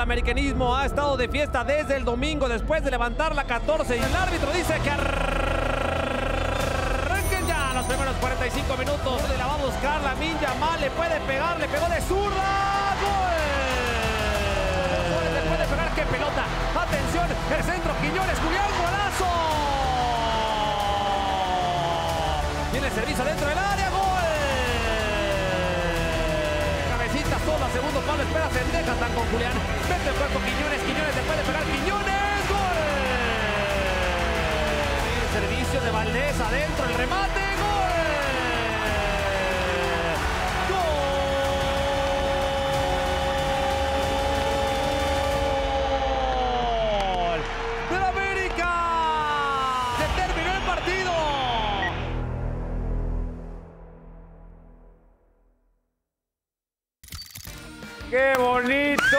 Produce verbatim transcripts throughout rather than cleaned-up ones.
americanismo ha estado de fiesta desde el domingo después de levantar la catorce y el árbitro dice que arranquen ya los primeros cuarenta y cinco minutos. La va a buscar Lamine Yamal, le puede pegar, le pegó de zurda. ¡Gol! Le puede pegar, qué pelota. Atención, el centro, Quiñones, Julián, golazo. Tiene servicio dentro del área, gol. Cabecita sola, segundo palo, espera, se deja, están con Julián. Mete el cuerpo Quiñones, Quiñones, le puede pegar, Quiñones, gol. El servicio de Valdés adentro, el remate, gol. Gol del América. Se terminó el partido. ¡Qué bonito!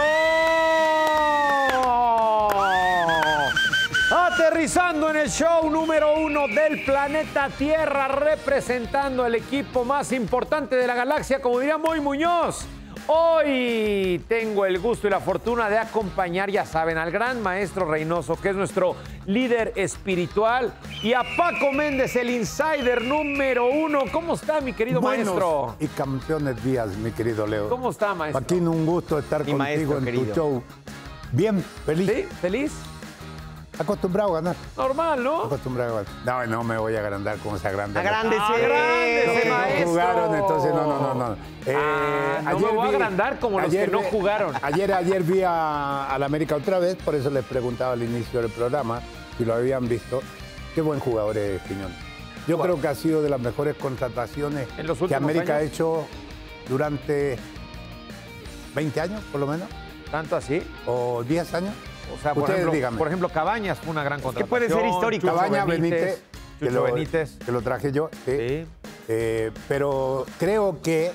Aterrizando en el show número uno del planeta Tierra, representando al equipo más importante de la galaxia, como diría Moy Muñoz. Hoy tengo el gusto y la fortuna de acompañar, ya saben, al gran maestro Reynoso, que es nuestro líder espiritual, y a Paco Méndez, el insider número uno. ¿Cómo está, mi querido Buenos maestro? y campeones días, mi querido Leo. ¿Cómo está, maestro? Paquín, un gusto estar Mi contigo maestro, en querido. tu show. Bien, feliz. ¿Sí? ¿Feliz? Acostumbrado a ganar. Normal, ¿no? Acostumbrado a ganar. No, no me voy a agrandar como se agranda. Agrándese. Ah, grande, Los que maestro. no jugaron, entonces no, no, no, no. Eh, Ah, no me voy a agrandar como los que no vi- jugaron. Ayer, ayer vi a, a la América otra vez, por eso les preguntaba al inicio del programa si lo habían visto. Qué buen jugador es Quiñones. Yo Bueno. creo que ha sido de las mejores contrataciones ¿En los que últimos América años? ha hecho durante veinte años, por lo menos, ¿Tanto así? o diez años. O sea, por Ustedes ejemplo, díganme. por ejemplo, Cabañas fue una gran contratación. puede ser histórico. Chucho Cabaña, Benítez, que Chucho lo, Benítez. que lo traje yo. Sí. Sí. Eh, pero creo que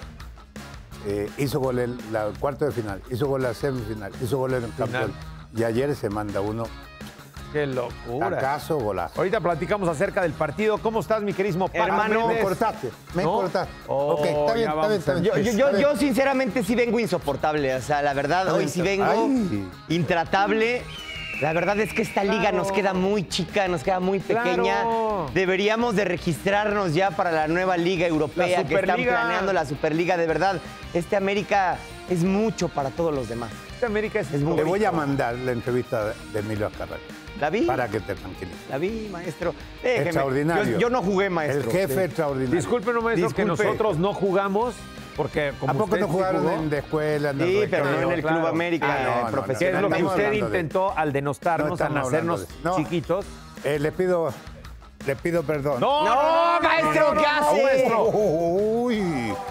eh, hizo gol en la cuarto de final, hizo gol en la semifinal, hizo gol en el campeón. Y ayer se manda uno. Qué locura. ¿Acaso golazo? Ahorita platicamos acerca del partido. ¿Cómo estás, mi querísimo Paco Hermano, Me Méndez? cortaste, me ¿No? cortaste. Oh, ok, está bien, ya está bien, está vamos bien. Yo, yo, yo, Está bien. yo sinceramente sí vengo insoportable. O sea, la verdad, Está hoy bien, sí está- vengo Ay. intratable. La verdad es que esta liga Claro. nos queda muy chica, nos queda muy pequeña. Claro. Deberíamos de registrarnos ya para la nueva liga europea La que están Superliga. planeando, la Superliga. De verdad, este América es mucho para todos los demás. Este América es, Es muy Te voy a bonito. mandar la entrevista de- de Emilio Azcárraga ¿La vi? para que te tranquilices. La vi, maestro. Déjeme. Extraordinario. Yo, yo no jugué, maestro. El jefe Sí. extraordinario. Discúlpenos, maestro, que Disculpe. nosotros no jugamos, porque como ¿A poco usted no sí jugaron jugó, en de escuela? En el Sí, pero no recreo? en el claro. Club América Ah, no, eh, no, no, que profesional. es lo que Estamos usted hablando de- intentó al No denostarnos, estamos al hacernos hablando de- no. chiquitos. Eh, le pido, le pido perdón. ¡No, No, maestro, ¿qué hace? maestro! Uy,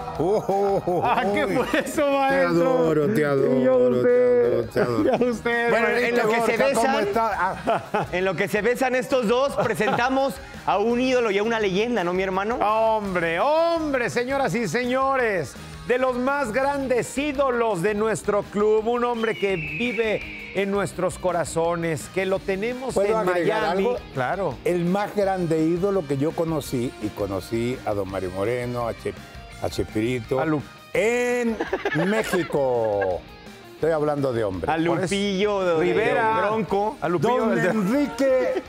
uy, Ah, ¿qué uy. fue eso, Te maestro? adoro, te adoro, Y yo a te usted. adoro, te adoro. Y a usted. Bueno, en lo que se Borja, ¿cómo besan- está? Ah, En lo que se besan estos dos, presentamos a un ídolo y a una leyenda, ¿no, mi hermano? Hombre, hombre, señoras y señores, de los más grandes ídolos de nuestro club, un hombre que vive en nuestros corazones, que lo tenemos ¿Puedo en agregar Miami. algo? Claro. El más grande ídolo que yo conocí, y conocí a don Mario Moreno, a, Che- a Chespirito, A Lu- en México. Estoy hablando de hombre. A Lupillo, de- Rivera, de Bronco. a Lupillo, Don el de- Enrique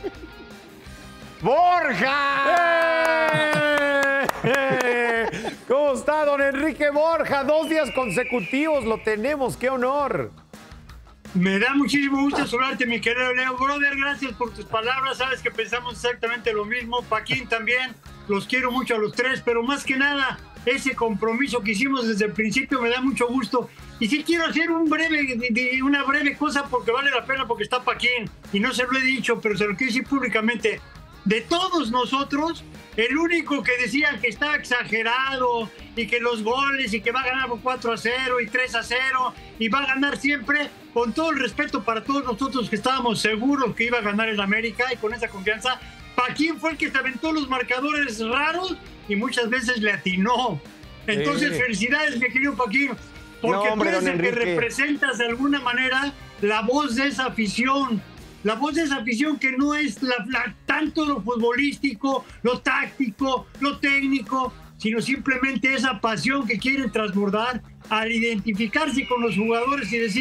¡Borja! ¡Eh! ¿Cómo está, don Enrique Borja? Dos días consecutivos lo tenemos, qué honor. Me da muchísimo gusto saludarte, mi querido Leo. Brother, gracias por tus palabras. Sabes que pensamos exactamente lo mismo. Paquín también. Los quiero mucho a los tres, pero más que nada, ese compromiso que hicimos desde el principio me da mucho gusto. Y sí quiero hacer un breve, de- de- una breve cosa porque vale la pena, porque está Paquín. Y no se lo he dicho, pero se lo quiero decir públicamente. De todos nosotros, el único que decía que está exagerado y que los goles y que va a ganar por cuatro a cero y tres a cero y va a ganar siempre, con todo el respeto para todos nosotros que estábamos seguros que iba a ganar el América y con esa confianza, Paquín fue el que se aventó los marcadores raros y muchas veces le atinó. Entonces, Sí. felicidades, mi querido Paquín, porque No, hombre, tú eres don el que Enrique. representas de alguna manera la voz de esa afición. La voz de esa afición que no es la, la- tanto lo futbolístico, lo táctico, lo técnico, sino simplemente esa pasión que quieren transbordar al identificarse con los jugadores y decir,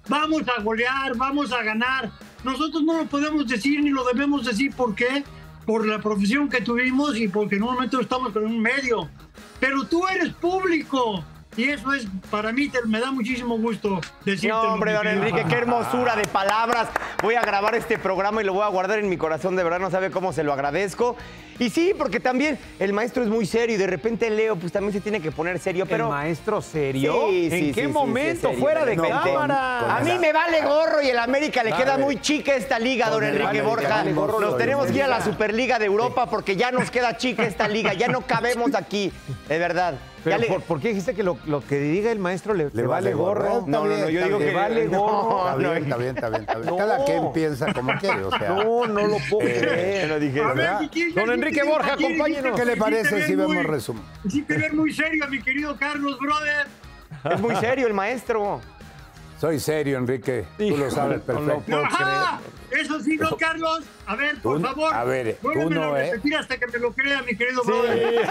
vamos a golear, vamos a ganar. Nosotros no lo podemos decir ni lo debemos decir. ¿Por qué? Por la profesión que tuvimos y porque en un momento estamos con un medio. Pero tú eres público. Y eso es, para mí, te, me da muchísimo gusto decirte. No, hombre, don Enrique, qué hermosura de palabras. Voy a grabar este programa y lo voy a guardar en mi corazón. De verdad, no sabe cómo se lo agradezco. Y sí, porque también el maestro es muy serio y de repente Leo, pues también se tiene que poner serio. Pero... ¿El maestro serio? Sí, ¿En sí, qué sí, momento? sí, sí, Fuera de no, cámara. con, con a mí me vale gorro y el América le Vale. queda muy chica esta liga, don Enrique vale, Borja. vale, gorro, Nos lo tenemos que ir a la diga. Superliga de Europa porque ya nos queda chica esta liga. Ya no cabemos aquí, de verdad. Pero, Le... ¿por, ¿por qué dijiste que lo, lo que diga el maestro le, Le le vale vale gorro? gorro. No, no, no, yo digo Le que vale gorro. Está No, bien, no. está bien, está bien, está bien. No. Cada quien piensa como quiere, o sea. No, no lo puedo Eh, creer. lo dije. A ver, ¿verdad? si quieres- Don Enrique Borja, si quieres- acompáñenos. ¿Qué le si te parece ves si vemos muy- resumen? Sí, te ves muy serio, mi querido Carlos, brother. Es muy serio el maestro. Soy serio, Enrique. Tú lo sabes No lo perfecto. puedo Ajá, eso sí, no, Carlos. A ver, por Tú- favor. a ver, tú vuélvemelo no, a ¿eh? repetir hasta que me lo crea, mi querido brother.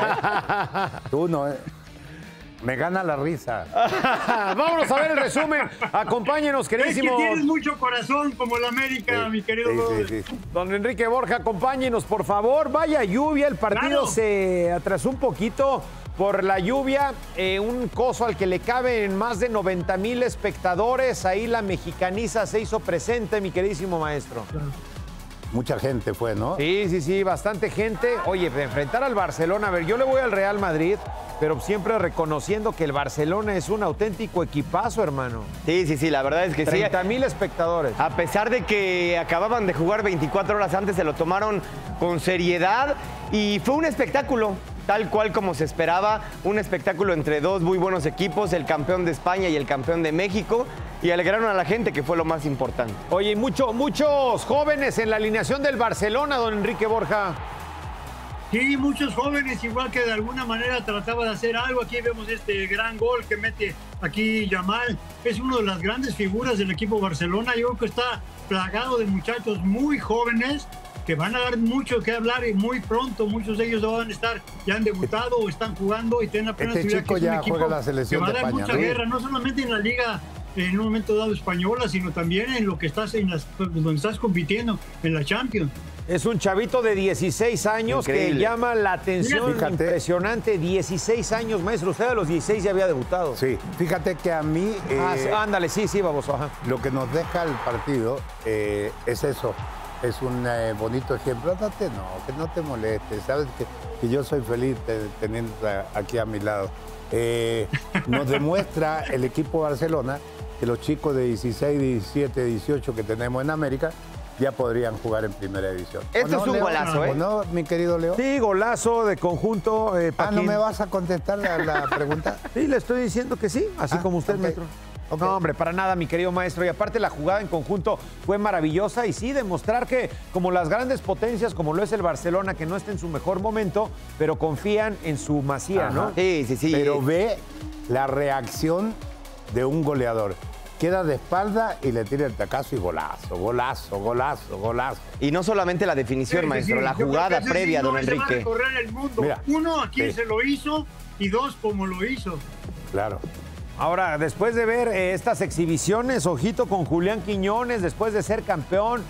Tú no, eh. Me gana la risa. Vámonos a ver el resumen. Acompáñenos, Es que queridísimo tienes mucho corazón como el América, Sí, mi querido sí, brother. sí, sí. don Enrique Borja. Acompáñenos, por favor. Vaya lluvia, el partido Claro. se atrasó un poquito por la lluvia. Eh, un coso al que le caben más de noventa mil espectadores. Ahí la mexicaniza se hizo presente, mi queridísimo maestro. Mucha gente fue, ¿no? Sí, sí, sí, bastante gente. Oye, de enfrentar al Barcelona, a ver, yo le voy al Real Madrid, pero siempre reconociendo que el Barcelona es un auténtico equipazo, hermano. Sí, sí, sí, la verdad es que sí. treinta mil espectadores. A pesar de que acababan de jugar veinticuatro horas antes, se lo tomaron con seriedad y fue un espectáculo, tal cual como se esperaba, un espectáculo entre dos muy buenos equipos, el campeón de España y el campeón de México, y alegraron a la gente, que fue lo más importante. Oye, y mucho, muchos jóvenes en la alineación del Barcelona, don Enrique Borja. Sí, muchos jóvenes, igual que de alguna manera trataba de hacer algo. Aquí vemos este gran gol que mete aquí Yamal. Es una de las grandes figuras del equipo Barcelona. Yo creo que está plagado de muchachos muy jóvenes que van a dar mucho que hablar y muy pronto muchos de ellos van a estar, ya han debutado o están jugando y tienen apenas Este idea chico que es un ya equipo juega la selección que va a de dar España, mucha ¿no? guerra, no solamente en la liga en un momento dado española, sino también en lo que estás en las, donde estás compitiendo en la Champions. Es un chavito de dieciséis años Increíble. que llama la atención. Fíjate. Impresionante, dieciséis años, maestro. Usted a los dieciséis ya había debutado. Sí, fíjate que a mí eh, Ah, sí, ándale, sí, sí, baboso. Ajá. lo que nos deja el partido eh, es eso. Es un eh, bonito ejemplo. No te, no, que no te molestes. Sabes que, que yo soy feliz de, teniendo aquí a mi lado. Eh, nos demuestra el equipo Barcelona que los chicos de dieciséis, diecisiete, dieciocho que tenemos en América ya podrían jugar en primera división. Esto ¿O es un Leo? golazo, ¿eh? ¿O no, mi querido Leo? Sí, golazo de conjunto. Eh, Ah, ¿no Paquín. me vas a contestar la, la pregunta? Sí, le estoy diciendo que sí, así Ah, como usted, ok, maestro. ok. No, hombre, para nada, mi querido maestro. Y aparte la jugada en conjunto fue maravillosa y sí, demostrar que como las grandes potencias, como lo es el Barcelona, que no está en su mejor momento, pero confían en su masía, Ajá. ¿no? Sí, sí, sí. Pero ve la reacción de un goleador. Queda de espalda y le tira el tacazo y golazo, golazo, golazo, golazo. Y no solamente la definición, Sí, sí, maestro, sí. la Yo creo que jugada ese sí previa, no don se va a Enrique. recorrer el mundo. Mira, Uno, a quién sí. se lo hizo, y dos, cómo lo hizo. Claro. Ahora, después de ver eh, estas exhibiciones, ojito con Julián Quiñones, después de ser campeón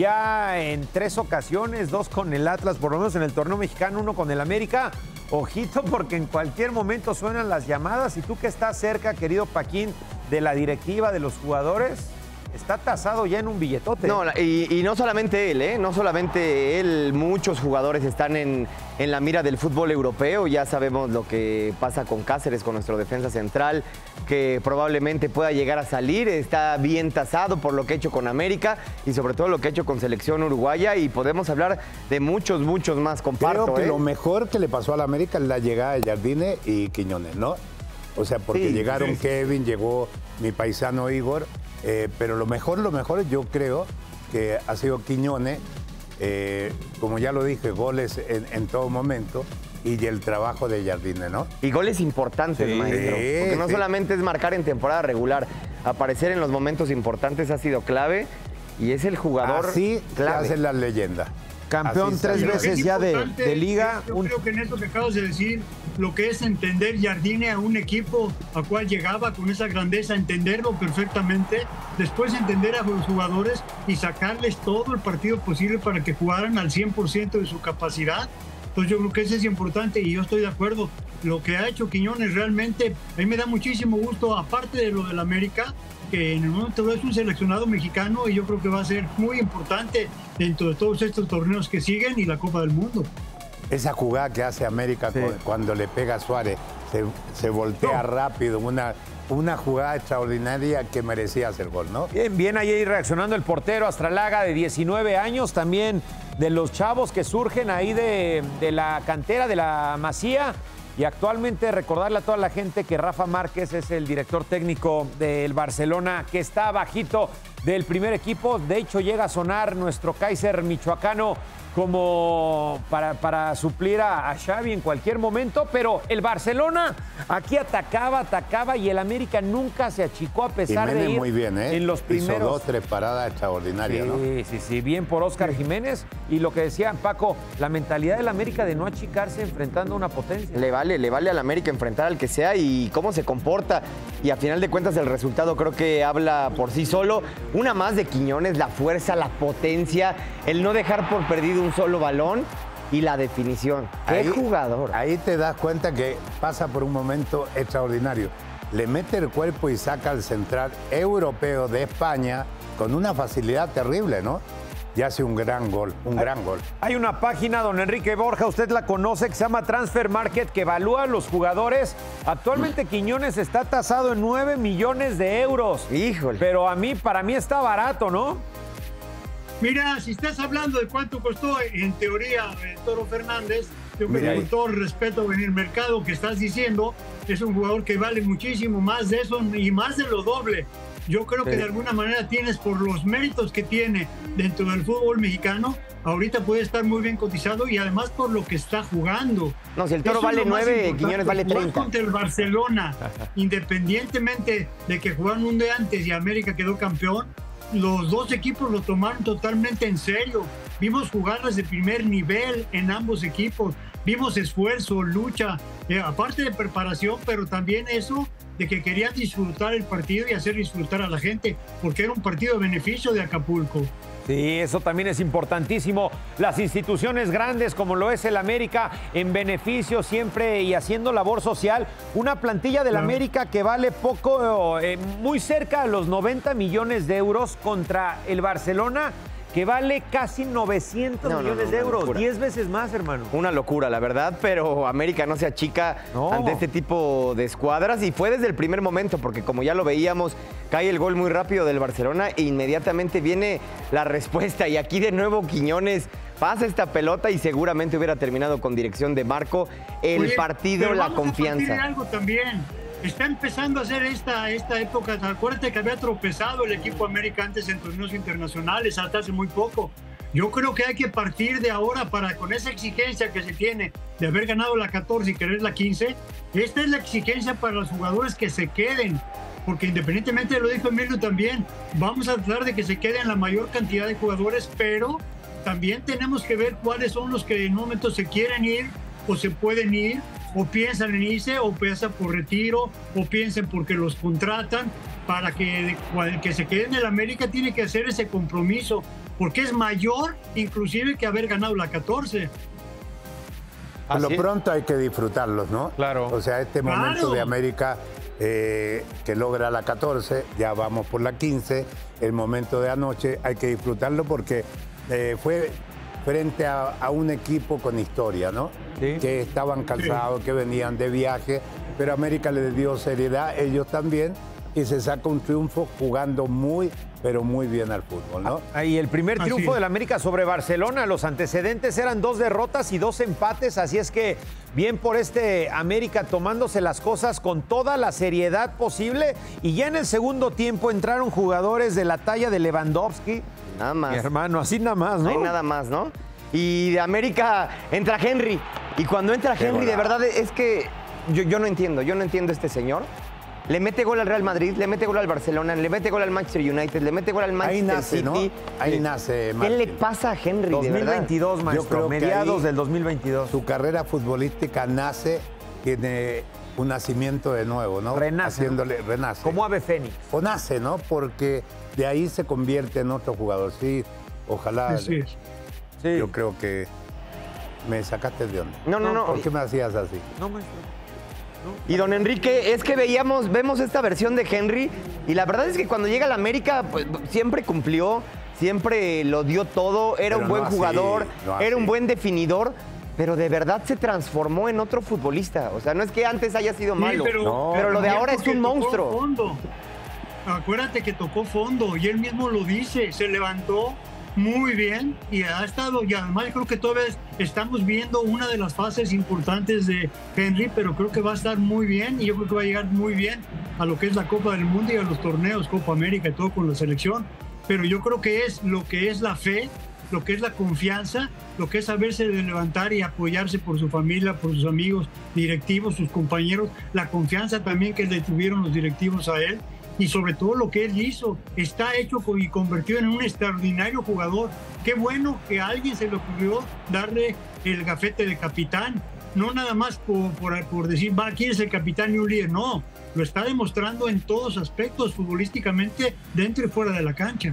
ya en tres ocasiones, dos con el Atlas, por lo menos en el torneo mexicano, uno con el América. Ojito porque en cualquier momento suenan las llamadas y tú que estás cerca, querido Paquín, de la directiva, de los jugadores, está tasado ya en un billetote. No, la- y, y no solamente él, ¿eh? No solamente él, muchos jugadores están en, en la mira del fútbol europeo. Ya sabemos lo que pasa con Cáceres, con nuestro defensa central, que probablemente pueda llegar a salir. Está bien tasado por lo que ha hecho con América y sobre todo lo que ha hecho con selección uruguaya. Y podemos hablar de muchos, muchos más. Comparto, Creo que ¿eh? lo mejor que le pasó a la América es la llegada de Jardine y Quiñones, ¿no? O sea, porque Sí, llegaron sí, sí. Kevin, llegó mi paisano Igor, eh, pero lo mejor, lo mejor yo creo que ha sido Quiñones, eh, como ya lo dije, goles en, en todo momento y el trabajo de Jardine, ¿no? Y goles importantes, Sí, maestro. Porque no sí. solamente es marcar en temporada regular, aparecer en los momentos importantes ha sido clave y es el jugador Así se clave. hacen las leyendas. Campeón Así tres salió. veces ya de, de liga. Yo Un- creo que en eso que acabas de decir, lo que es entender Jardine a un equipo a cual llegaba con esa grandeza, entenderlo perfectamente, después entender a los jugadores y sacarles todo el partido posible para que jugaran al cien por ciento de su capacidad. Entonces yo creo que eso es importante y yo estoy de acuerdo. Lo que ha hecho Quiñones realmente, a mí me da muchísimo gusto, aparte de lo del América, que en el momento es un seleccionado mexicano y yo creo que va a ser muy importante dentro de todos estos torneos que siguen y la Copa del Mundo. Esa jugada que hace América Sí. cu- cuando le pega a Suárez, se, se voltea No. rápido, una, una jugada extraordinaria que merecía hacer gol, ¿no? Bien, bien ahí reaccionando el portero Astralaga de diecinueve años, también de los chavos que surgen ahí de, de la cantera, de la Masía. Y actualmente recordarle a toda la gente que Rafa Márquez es el director técnico del Barcelona, que está bajito del primer equipo. De hecho, llega a sonar nuestro Kaiser michoacano como para, para suplir a, a Xavi en cualquier momento, pero el Barcelona aquí atacaba, atacaba y el América nunca se achicó a pesar Jiménez de ir muy bien, ¿eh? en los Hizo primeros. dos, tres paradas extraordinarias, Sí, ¿no? sí, sí, bien por Óscar Jiménez. Y lo que decía Paco, la mentalidad del América de no achicarse enfrentando a una potencia. Le vale, le vale al América enfrentar al que sea y cómo se comporta. Y a final de cuentas el resultado creo que habla por sí solo. Una más de Quiñones, la fuerza, la potencia, el no dejar por perdido un solo balón y la definición. ¡Qué Ahí- jugador! Ahí te das cuenta que pasa por un momento extraordinario. Le mete el cuerpo y saca al central europeo de España con una facilidad terrible, ¿no? Y hace un gran gol, un gran gol. Hay una página, don Enrique Borja, usted la conoce, que se llama Transfer Market, que evalúa a los jugadores. Actualmente Quiñones está tasado en nueve millones de euros. Híjole. Pero a mí, para mí está barato, ¿no? Mira, si estás hablando de cuánto costó, en teoría, eh, Toro Fernández, yo creo Mira que ahí. con todo el respeto en el mercado que estás diciendo, es un jugador que vale muchísimo más de eso y más de lo doble. Yo creo que de alguna manera tienes, por los méritos que tiene dentro del fútbol mexicano, ahorita puede estar muy bien cotizado y además por lo que está jugando. No, si el Toro Eso es vale lo más nueve, importante, Quiñones vale jugar treinta. contra el Barcelona, independientemente de que jugaron un día antes y América quedó campeón, los dos equipos lo tomaron totalmente en serio. Vimos jugadas de primer nivel en ambos equipos. Vimos esfuerzo, lucha, eh, aparte de preparación, pero también eso de que querían disfrutar el partido y hacer disfrutar a la gente, porque era un partido de beneficio de Acapulco. Sí, eso también es importantísimo. Las instituciones grandes, como lo es el América, en beneficio siempre y haciendo labor social. Una plantilla del Claro. América que vale poco, eh, muy cerca de los noventa millones de euros contra el Barcelona, que vale casi novecientos No, no, millones no, de una euros. locura. diez veces más, hermano. Una locura, la verdad, pero América no se achica No. ante este tipo de escuadras y fue desde el primer momento, porque como ya lo veíamos, cae el gol muy rápido del Barcelona e inmediatamente viene la respuesta y aquí de nuevo Quiñones pasa esta pelota y seguramente hubiera terminado con dirección de marco el Oye, partido, pero la vamos a partir de confianza. algo también. Está empezando a hacer esta, esta época. Acuérdate que había tropezado el equipo América antes en torneos internacionales, hasta hace muy poco. Yo creo que hay que partir de ahora para, con esa exigencia que se tiene de haber ganado la catorce y querer la quince, esta es la exigencia para los jugadores que se queden. Porque independientemente, lo dijo Emilio también, vamos a tratar de que se queden la mayor cantidad de jugadores, pero también tenemos que ver cuáles son los que en un momento se quieren ir o se pueden ir, o piensan en irse, o piensan por retiro, o piensan porque los contratan. Para que el que se quede en el América tiene que hacer ese compromiso, porque es mayor inclusive que haber ganado la catorce. Por lo Así es. pronto hay que disfrutarlos, ¿no? Claro. O sea, este Claro. momento de América eh, que logra la catorce, ya vamos por la quince, el momento de anoche hay que disfrutarlo porque eh, fue frente a, a un equipo con historia, ¿no? Sí. Que estaban cansados, que venían de viaje, pero América les dio seriedad, ellos también, y se saca un triunfo jugando muy, pero muy bien al fútbol, ¿no? Ahí el primer Así triunfo es. del América sobre Barcelona. Los antecedentes eran dos derrotas y dos empates, así es que bien por este América tomándose las cosas con toda la seriedad posible. Y ya en el segundo tiempo entraron jugadores de la talla de Lewandowski. Nada Mi más. hermano, así nada más, No ¿no? hay nada más, ¿no? Y de América entra Henry. Y cuando entra Qué Henry, de golazo. verdad es que yo, yo no entiendo, yo no entiendo a este señor. Le mete gol al Real Madrid, le mete gol al Barcelona, le mete gol al Manchester United, le mete gol al Manchester Ahí nace, City. ¿no? Ahí nace, ¿Qué Martín. le pasa a Henry, dos mil veintidós, de verdad? maestro, Yo creo que mediados ahí del dos mil veintidós. Su carrera futbolística nace, tiene un nacimiento de nuevo, ¿no? Renace, Haciéndole, renace. Como ave fénix. O nace, ¿no? Porque de ahí se convierte en otro jugador. Sí, ojalá. Así es. Sí. Yo creo que me sacaste de onda. No, no, no. ¿Por qué me hacías así? No, maestro. Y don Enrique, es que veíamos, vemos esta versión de Henry y la verdad es que cuando llega a la América, pues, siempre cumplió, siempre lo dio todo, era Pero un buen no así, jugador, no era un así. buen definidor, pero de verdad se transformó en otro futbolista. O sea, no es que antes haya sido Sí, malo, pero, No. pero lo de ahora es porque un tocó monstruo. fondo. Acuérdate que tocó fondo y él mismo lo dice, se levantó muy bien y ha estado, y además creo que todavía estamos viendo una de las fases importantes de Henry, pero creo que va a estar muy bien y yo creo que va a llegar muy bien a lo que es la Copa del Mundo y a los torneos, Copa América y todo con la selección. Pero yo creo que es lo que es la fe, lo que es la confianza, lo que es saberse de levantar y apoyarse por su familia, por sus amigos, directivos, sus compañeros, la confianza también que le tuvieron los directivos a él y sobre todo lo que él hizo. Está hecho y convertido en un extraordinario jugador. Qué bueno que a alguien se le ocurrió darle el gafete de capitán, no nada más por, por, por decir, va, ¿quién es el capitán y un líder? No, lo está demostrando en todos aspectos, futbolísticamente, dentro y fuera de la cancha.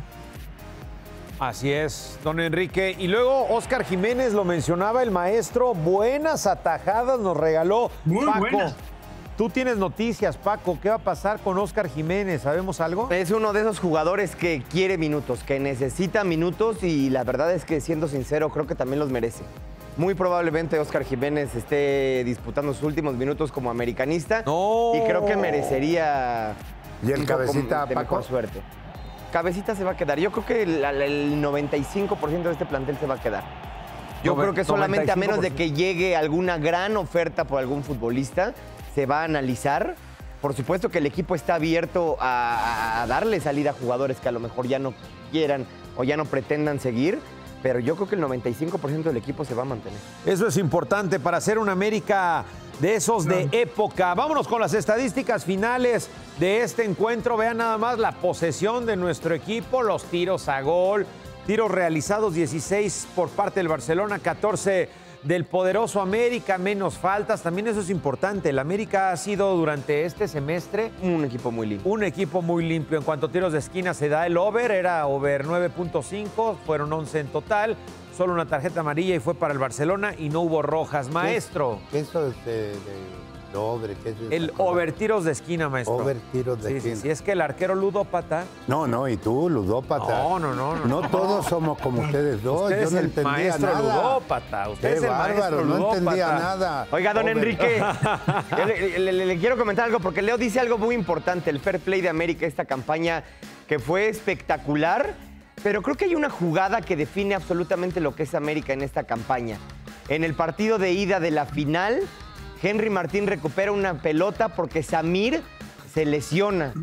Así es, don Enrique. Y luego Óscar Jiménez lo mencionaba el maestro, buenas atajadas nos regaló. Muy Paco, buenas. tú tienes noticias, Paco, ¿qué va a pasar con Óscar Jiménez? ¿Sabemos algo? Es uno de esos jugadores que quiere minutos, que necesita minutos y la verdad es que, siendo sincero, creo que también los merece. Muy probablemente Óscar Jiménez esté disputando sus últimos minutos como americanista No. y creo que merecería ¿Y el un poco Cabecita, de Paco? mejor suerte. Cabecita se va a quedar. Yo creo que el, el noventa y cinco por ciento de este plantel se va a quedar. Yo Nove- creo que solamente a menos de noventa y que llegue alguna gran oferta por algún futbolista, se va a analizar. Por supuesto que el equipo está abierto a, a darle salida a jugadores que a lo mejor ya no quieran o ya no pretendan seguir, pero yo creo que el noventa y cinco por ciento del equipo se va a mantener. Eso es importante para hacer un América de esos de época. Vámonos con las estadísticas finales de este encuentro. Vean nada más la posesión de nuestro equipo, los tiros a gol, tiros realizados dieciséis por parte del Barcelona, catorce del poderoso América, menos faltas. También eso es importante. El América ha sido durante este semestre Un equipo muy limpio. un equipo muy limpio. En cuanto a tiros de esquina se da el over, era over nueve punto cinco, fueron once en total. Solo una tarjeta amarilla y fue para el Barcelona y no hubo rojas. Maestro, Eso es de, de, de over. ¿Qué es esa el cosa? over tiros de esquina, maestro. Over tiros de Sí, esquina. sí, sí, es que el arquero ludópata. No, no, y tú, ludópata. No, no, no, no, No no. todos somos como ustedes dos. Usted Yo es no el entendía maestro nada. ludópata. Usted Qué es el maestro bárbaro, no ludópata. entendía nada. Oiga, don Over. Enrique, yo le, le- le- le quiero comentar algo porque Leo dice algo muy importante, el fair play de América, esta campaña que fue espectacular, pero creo que hay una jugada que define absolutamente lo que es América en esta campaña. En el partido de ida de la final, Henry Martín recupera una pelota porque Samir se lesiona.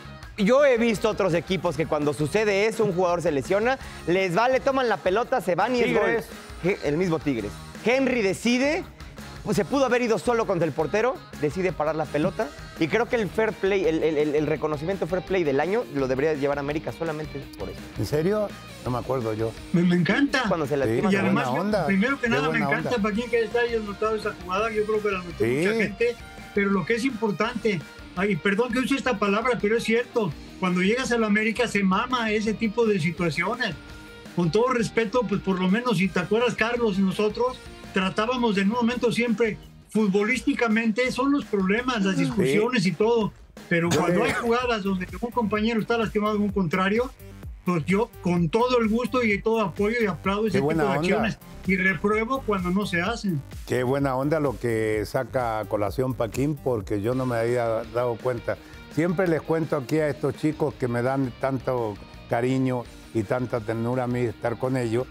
Yo he visto otros equipos que cuando sucede eso, un jugador se lesiona, les va, le toman la pelota, se van y Tigres. es gol. El mismo Tigres. Henry decide, pues, se pudo haber ido solo contra el portero, decide parar la pelota y creo que el fair play, el, el- el reconocimiento fair play del año lo debería llevar América solamente por eso. ¿En serio? No me acuerdo yo. Me, me encanta. Cuando se Sí. lastima. Y Qué además, buena onda, primero que qué nada, me buena encanta onda. para quien que está haya notado esa jugada, yo creo que la notó Sí. mucha gente, pero lo que es importante, ay, perdón que use esta palabra, pero es cierto, cuando llegas a la América se mama ese tipo de situaciones. Con todo respeto, pues por lo menos, si te acuerdas, Carlos, nosotros tratábamos de en un momento siempre, futbolísticamente, son los problemas, las discusiones y todo, pero Yo cuando le- hay jugadas donde un compañero está lastimado en un contrario, pues yo con todo el gusto y todo apoyo y aplaudo ese tipo buena de onda. acciones y repruebo cuando no se hacen. Qué buena onda lo que saca a colación Paquín, porque yo no me había dado cuenta. Siempre les cuento aquí a estos chicos que me dan tanto cariño y tanta ternura a mí estar con ellos.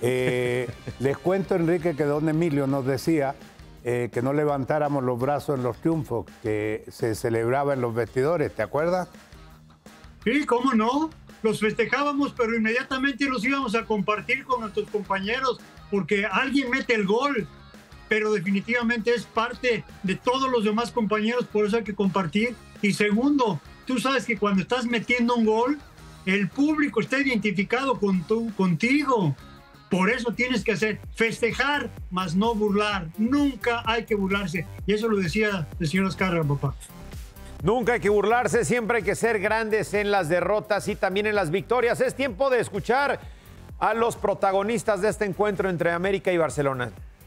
Eh, les cuento, Enrique, que don Emilio nos decía eh, que no levantáramos los brazos en los triunfos que se celebraba en los vestidores, ¿te acuerdas? Sí, cómo no, los festejábamos, pero inmediatamente los íbamos a compartir con nuestros compañeros, porque alguien mete el gol, pero definitivamente es parte de todos los demás compañeros, por eso hay que compartir Y segundo, tú sabes que cuando estás metiendo un gol, el público está identificado con tu, contigo. Por eso tienes que hacer festejar, más no burlar. Nunca hay que burlarse. Y eso lo decía el señor Azcárraga, papá. Nunca hay que burlarse, siempre hay que ser grandes en las derrotas y también en las victorias. Es tiempo de escuchar a los protagonistas de este encuentro entre América y Barcelona.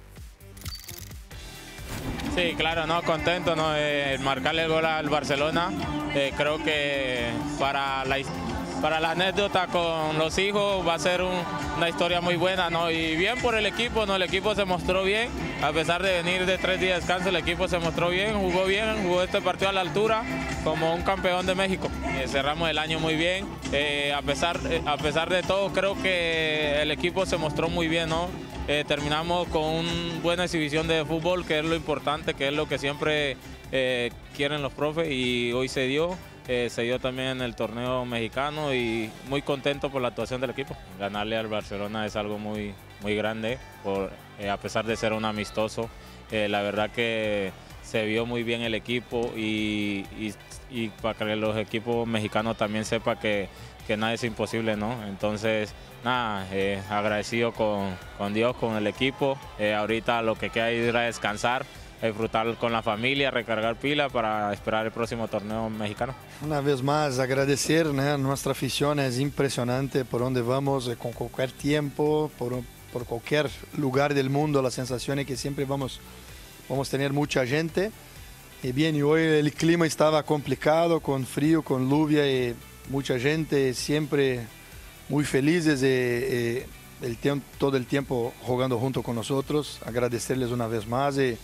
Sí, claro, no, contento, ¿no? Eh, marcarle el gol al Barcelona. Eh, creo que para la, para la anécdota con los hijos va a ser un, una historia muy buena, ¿no? Y bien por el equipo, ¿no? El equipo se mostró bien, a pesar de venir de tres días de descanso, el equipo se mostró bien, jugó bien, jugó este partido a la altura como un campeón de México. Eh, cerramos el año muy bien, eh, a, pesar, eh, a pesar de todo creo que el equipo se mostró muy bien, ¿no? Eh, terminamos con una buena exhibición de fútbol, que es lo importante, que es lo que siempre eh, quieren los profes, y hoy se dio, eh, se dio también en el torneo mexicano y muy contento por la actuación del equipo. Ganarle al Barcelona es algo muy, muy grande, por, eh, a pesar de ser un amistoso. Eh, la verdad que se vio muy bien el equipo y, y, y para que los equipos mexicanos también sepan que, que nada es imposible, ¿no? Entonces, nada, eh, agradecido con, con Dios, con el equipo. Eh, ahorita lo que queda es ir a descansar, a disfrutar con la familia, recargar pila para esperar el próximo torneo mexicano. Una vez más, agradecer, ¿no? Nuestra afición es impresionante por donde vamos, con cualquier tiempo, por, por cualquier lugar del mundo. La sensación es que siempre vamos, vamos a tener mucha gente. Y bien, y hoy el clima estaba complicado, con frío, con lluvia y mucha gente, siempre muy felices de eh, el todo el tiempo jugando junto con nosotros. Agradecerles una vez más y,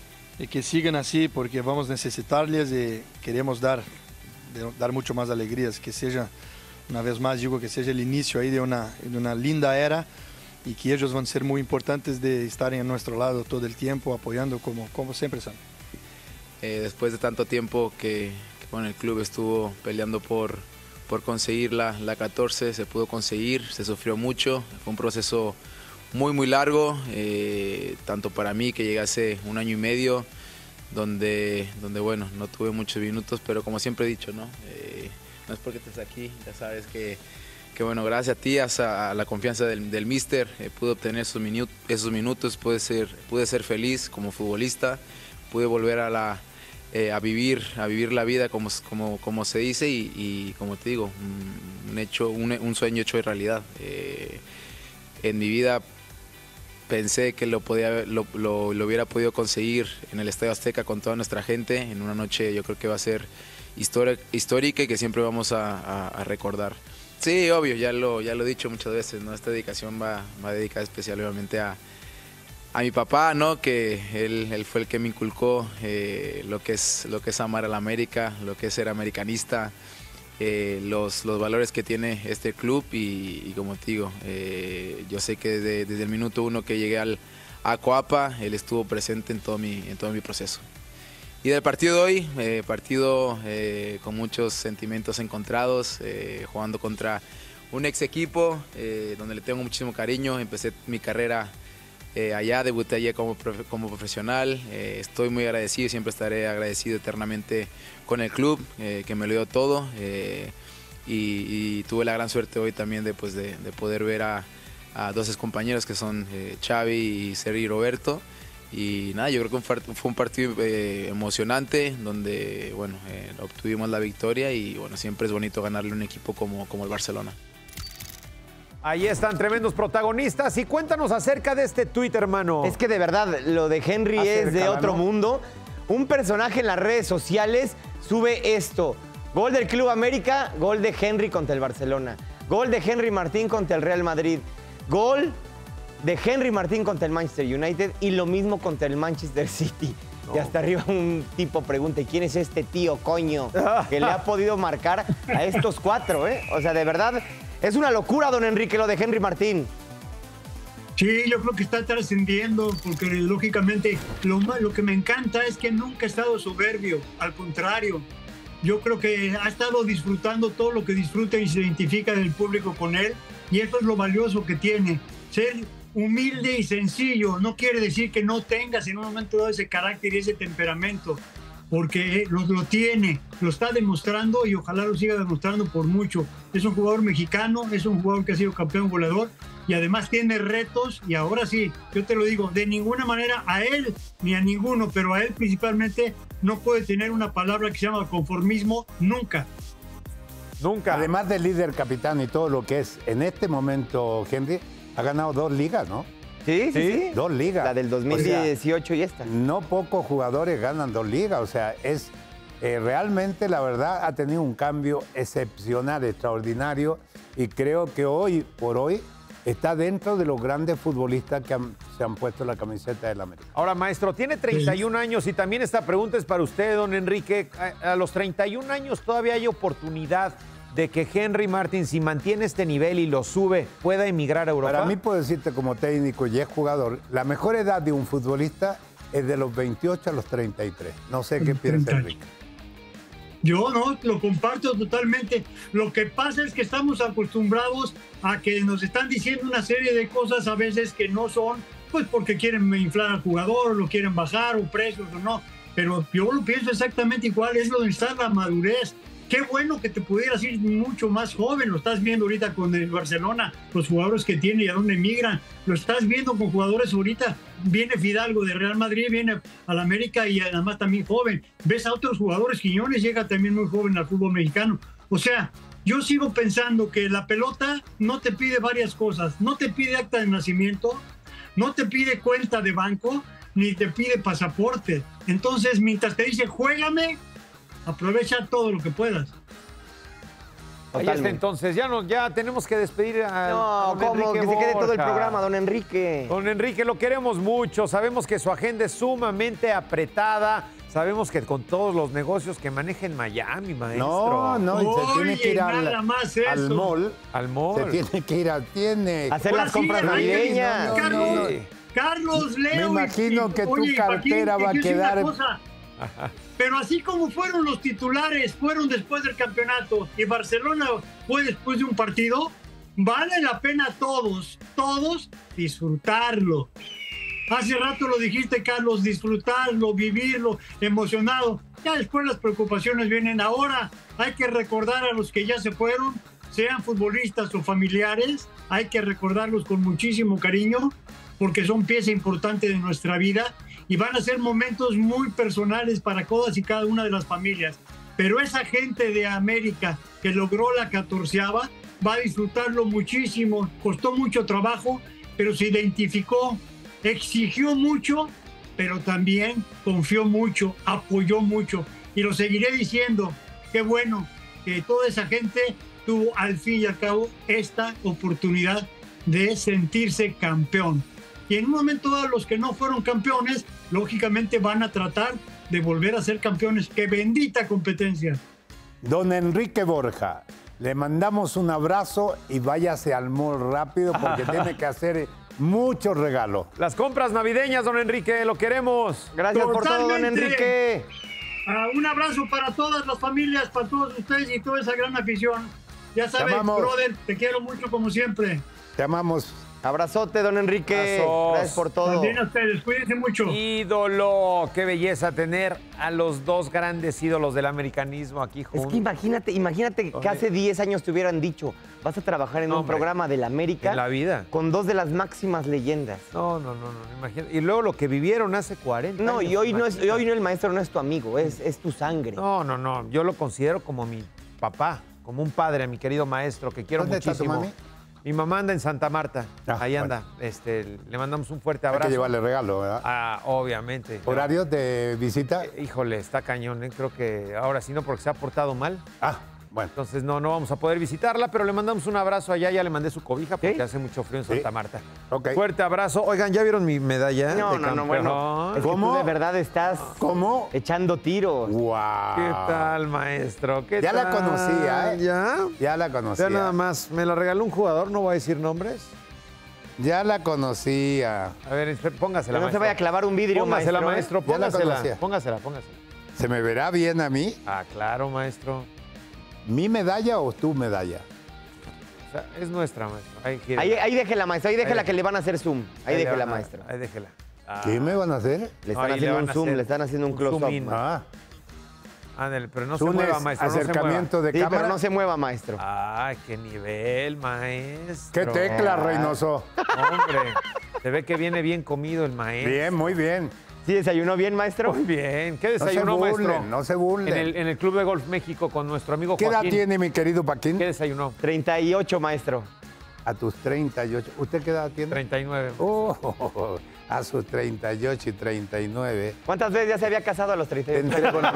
y que sigan así, porque vamos a necesitarles y queremos dar, de, dar mucho más alegrías, que sea, una vez más digo, que sea el inicio ahí de una, de una linda era y que ellos van a ser muy importantes de estar a nuestro lado todo el tiempo, apoyando como, como siempre son. Eh, después de tanto tiempo que, que bueno, el club estuvo peleando por por conseguir la, la catorce, se pudo conseguir, se sufrió mucho, fue un proceso muy muy largo, eh, tanto para mí, que llegué hace un año y medio, donde, donde bueno, no tuve muchos minutos, pero como siempre he dicho, ¿no? Eh, no es porque estés aquí, ya sabes que, que bueno, gracias a ti, a, a la confianza del, del míster, eh, pude obtener esos, minu esos minutos, pude ser, pude ser feliz como futbolista, pude volver a la... Eh, a vivir a vivir la vida como, como, como se dice y, y como te digo, un, un, hecho, un, un sueño hecho de realidad. Eh, en mi vida pensé que lo, podía, lo, lo, lo hubiera podido conseguir en el Estadio Azteca con toda nuestra gente, en una noche yo creo que va a ser histórica y que siempre vamos a, a, a recordar. Sí, obvio, ya lo, ya lo he dicho muchas veces, ¿no? Esta dedicación va, va dedicada especialmente a A mi papá, ¿no? Que él, él fue el que me inculcó eh, lo, que es, lo que es amar a la América, lo que es ser americanista, eh, los, los valores que tiene este club y, y como te digo, eh, yo sé que desde, desde el minuto uno que llegué al, a Coapa, él estuvo presente en todo mi, en todo mi proceso. Y del partido de hoy, eh, partido eh, con muchos sentimientos encontrados, eh, jugando contra un ex equipo eh, donde le tengo muchísimo cariño, empecé mi carrera Eh, allá, debuté allá como, profe, como profesional, eh, estoy muy agradecido y siempre estaré agradecido eternamente con el club, eh, que me lo dio todo eh, y, y tuve la gran suerte hoy también de, pues, de, de poder ver a, a dos compañeros que son eh, Xavi y Sergi Roberto y nada, yo creo que fue un partido eh, emocionante donde bueno, eh, obtuvimos la victoria y bueno, siempre es bonito ganarle a un equipo como, como el Barcelona. Ahí están tremendos protagonistas y cuéntanos acerca de este tuit, hermano. Es que de verdad, lo de Henry Acércala, es de otro ¿no? mundo. Un personaje en las redes sociales sube esto. Gol del Club América, gol de Henry contra el Barcelona. Gol de Henry Martín contra el Real Madrid. Gol de Henry Martín contra el Manchester United y lo mismo contra el Manchester City. No. Y hasta arriba un tipo pregunta, ¿quién es este tío, coño? Que le ha podido marcar a estos cuatro, ¿eh? O sea, de verdad... Es una locura, don Enrique, lo de Henry Martín. Sí, yo creo que está trascendiendo, porque lógicamente lo, lo que me encanta es que nunca ha estado soberbio, al contrario. Yo creo que ha estado disfrutando todo lo que disfruta y se identifica del público con él, y eso es lo valioso que tiene. Ser humilde y sencillo no quiere decir que no tengas en un momento dado ese carácter y ese temperamento, porque lo, lo tiene, lo está demostrando y ojalá lo siga demostrando por mucho. Es un jugador mexicano, es un jugador que ha sido campeón goleador y además tiene retos y ahora sí, yo te lo digo, de ninguna manera a él ni a ninguno, pero a él principalmente no puede tener una palabra que se llama conformismo nunca. Nunca. Además de líder, capitán y todo lo que es en este momento, Henry, ha ganado dos ligas, ¿no? Sí, sí, sí. Dos ligas. La del dos mil dieciocho o sea, y esta. No pocos jugadores ganan dos ligas, o sea, es eh, realmente, la verdad, ha tenido un cambio excepcional, extraordinario, y creo que hoy por hoy está dentro de los grandes futbolistas que han, se han puesto la camiseta del América. Ahora, maestro, tiene treinta y un años y también esta pregunta es para usted, don Enrique. A, a los treinta y un años todavía hay oportunidad de que Henry Martin, si mantiene este nivel y lo sube, pueda emigrar a Europa. Para mí, puedo decirte como técnico y jugador, la mejor edad de un futbolista es de los veintiocho a los treinta y tres. No sé qué piensa Enrique. Yo no, lo comparto totalmente. Lo que pasa es que estamos acostumbrados a que nos están diciendo una serie de cosas a veces que no son, pues porque quieren inflar al jugador, o lo quieren bajar, o precios o no. Pero yo lo pienso exactamente igual, es donde está la madurez. Qué bueno que te pudieras ir mucho más joven, lo estás viendo ahorita con el Barcelona, los jugadores que tiene y a dónde emigran, lo estás viendo con jugadores ahorita, viene Fidalgo de Real Madrid, viene al América y además también joven, ves a otros jugadores, Quiñones llega también muy joven al fútbol mexicano, o sea, yo sigo pensando que la pelota no te pide varias cosas, no te pide acta de nacimiento, no te pide cuenta de banco, ni te pide pasaporte, entonces mientras te dice juégame, aprovecha todo lo que puedas. Ahí está, entonces, ya, no, ya tenemos que despedir a, no, a don ¿cómo? Enrique Que se quede todo el Borja. programa, don Enrique. Don Enrique, lo queremos mucho. Sabemos que su agenda es sumamente apretada. Sabemos que con todos los negocios que maneja en Miami, maestro. No, no, y se Oye, tiene que ir al, nada más al eso. mall. Al mall. Se tiene que ir al... Tiene... Hacer Ahora las sí, compras ay, navideñas. no, no, Carlos, no. Carlos, Leo. Me imagino y- que tu oye, cartera Joaquín, va a te quiero decir una quedar- cosa. Pero así como fueron los titulares, fueron después del campeonato y Barcelona fue después de un partido, vale la pena todos, todos disfrutarlo. Hace rato lo dijiste, Carlos, disfrutarlo, vivirlo, emocionado. Ya después las preocupaciones vienen. Ahora hay que recordar a los que ya se fueron, sean futbolistas o familiares, hay que recordarlos con muchísimo cariño porque son pieza importante de nuestra vida y van a ser momentos muy personales para todas y cada una de las familias. Pero esa gente de América que logró la catorceava va a disfrutarlo muchísimo. Costó mucho trabajo, pero se identificó, exigió mucho, pero también confió mucho, apoyó mucho. Y lo seguiré diciendo, qué bueno que toda esa gente tuvo al fin y al cabo esta oportunidad de sentirse campeón. Y en un momento dado los que no fueron campeones, lógicamente van a tratar de volver a ser campeones. ¡Qué bendita competencia! Don Enrique Borja, le mandamos un abrazo y váyase al mall rápido porque tiene que hacer muchos regalos. Las compras navideñas, don Enrique, lo queremos. Gracias por todo, don Totalmente. Enrique. Ah, un abrazo para todas las familias, para todos ustedes y toda esa gran afición. Ya sabes, amamos. brother, te quiero mucho como siempre. Te amamos. Abrazote, don Enrique. Abrazos. Gracias por todo. También a ustedes, cuídense mucho. Ídolo, qué belleza tener a los dos grandes ídolos del americanismo aquí juntos. Es que imagínate, imagínate que Oye. hace diez años te hubieran dicho, vas a trabajar en No, un hombre. programa del América En la vida. con dos de las máximas leyendas. No, no, no, no, imagínate. Y luego lo que vivieron hace cuarenta No, años. y hoy no, es, y imagínate. hoy no el maestro no es tu amigo, es, es tu sangre. No, no, no, yo lo considero como mi papá, como un padre, mi querido maestro, que quiero ¿Dónde está tu muchísimo. mami? Mi mamá anda en Santa Marta, Ah, ahí bueno. anda. Este, le mandamos un fuerte Hay abrazo. que llevarle regalo, ¿verdad? Ah, obviamente. ¿Horarios de visita? Eh, Híjole, está cañón, ¿eh? Creo que ahora sí no, porque se ha portado mal. Ah, bueno. Entonces no, no vamos a poder visitarla, pero le mandamos un abrazo allá. Ya le mandé su cobija porque ¿Sí? hace mucho frío en Sí. Santa Marta. Ok. Fuerte abrazo. Oigan, ¿ya vieron mi medalla? No, de no, no, campeón? bueno. Es que ¿Cómo? tú de verdad estás ¿Cómo? echando tiros. ¡Wow! ¿Qué tal, maestro? ¿Qué Ya la tal? conocía, ¿eh? ¿Ya? Ya la conocía. Ya nada más. Me la regaló un jugador, no voy a decir nombres. Ya la conocía. A ver, espera, póngasela, Que no se maestro. vaya a clavar un vidrio, Póngasela, maestro, maestro. ¿eh? Ya la Póngasela. conocía. Póngasela, póngasela. ¿Se me verá bien a mí? Ah, claro, maestro. ¿Mi medalla o tu medalla? O sea, es nuestra, maestro. Ahí, gírela. Ahí, ahí déjela, maestro, ahí déjela Ahí. que le van a hacer zoom. Ahí, le déjela, van a- maestro. Ahí déjela. Ah. ¿Qué me van a hacer? Le No, están ahí le haciendo van un a zoom, hacer le están haciendo un un close-up. zoom in. maestro. Ah, Ándale, pero no se Túnez, mueva, maestro. acercamiento no se de Sí, cámara. pero no se mueva, maestro. Ay, qué nivel, maestro. ¿Qué tecla, Reynoso? Hombre, se ve que viene bien comido el maestro. Bien, muy bien. ¿Sí desayunó bien, maestro? Muy bien. ¿Qué No se desayunó, burlen, maestro? no se burlen. En el, en el Club de Golf México con nuestro amigo ¿Qué edad Joaquín. tiene mi querido Paquín? ¿Qué desayunó? treinta y ocho, maestro. A tus treinta y ocho. ¿Usted qué edad tiene? treinta y nueve. Oh, a sus treinta y ocho y treinta y nueve. ¿Cuántas veces ya se había casado a los treinta y ocho? Entré con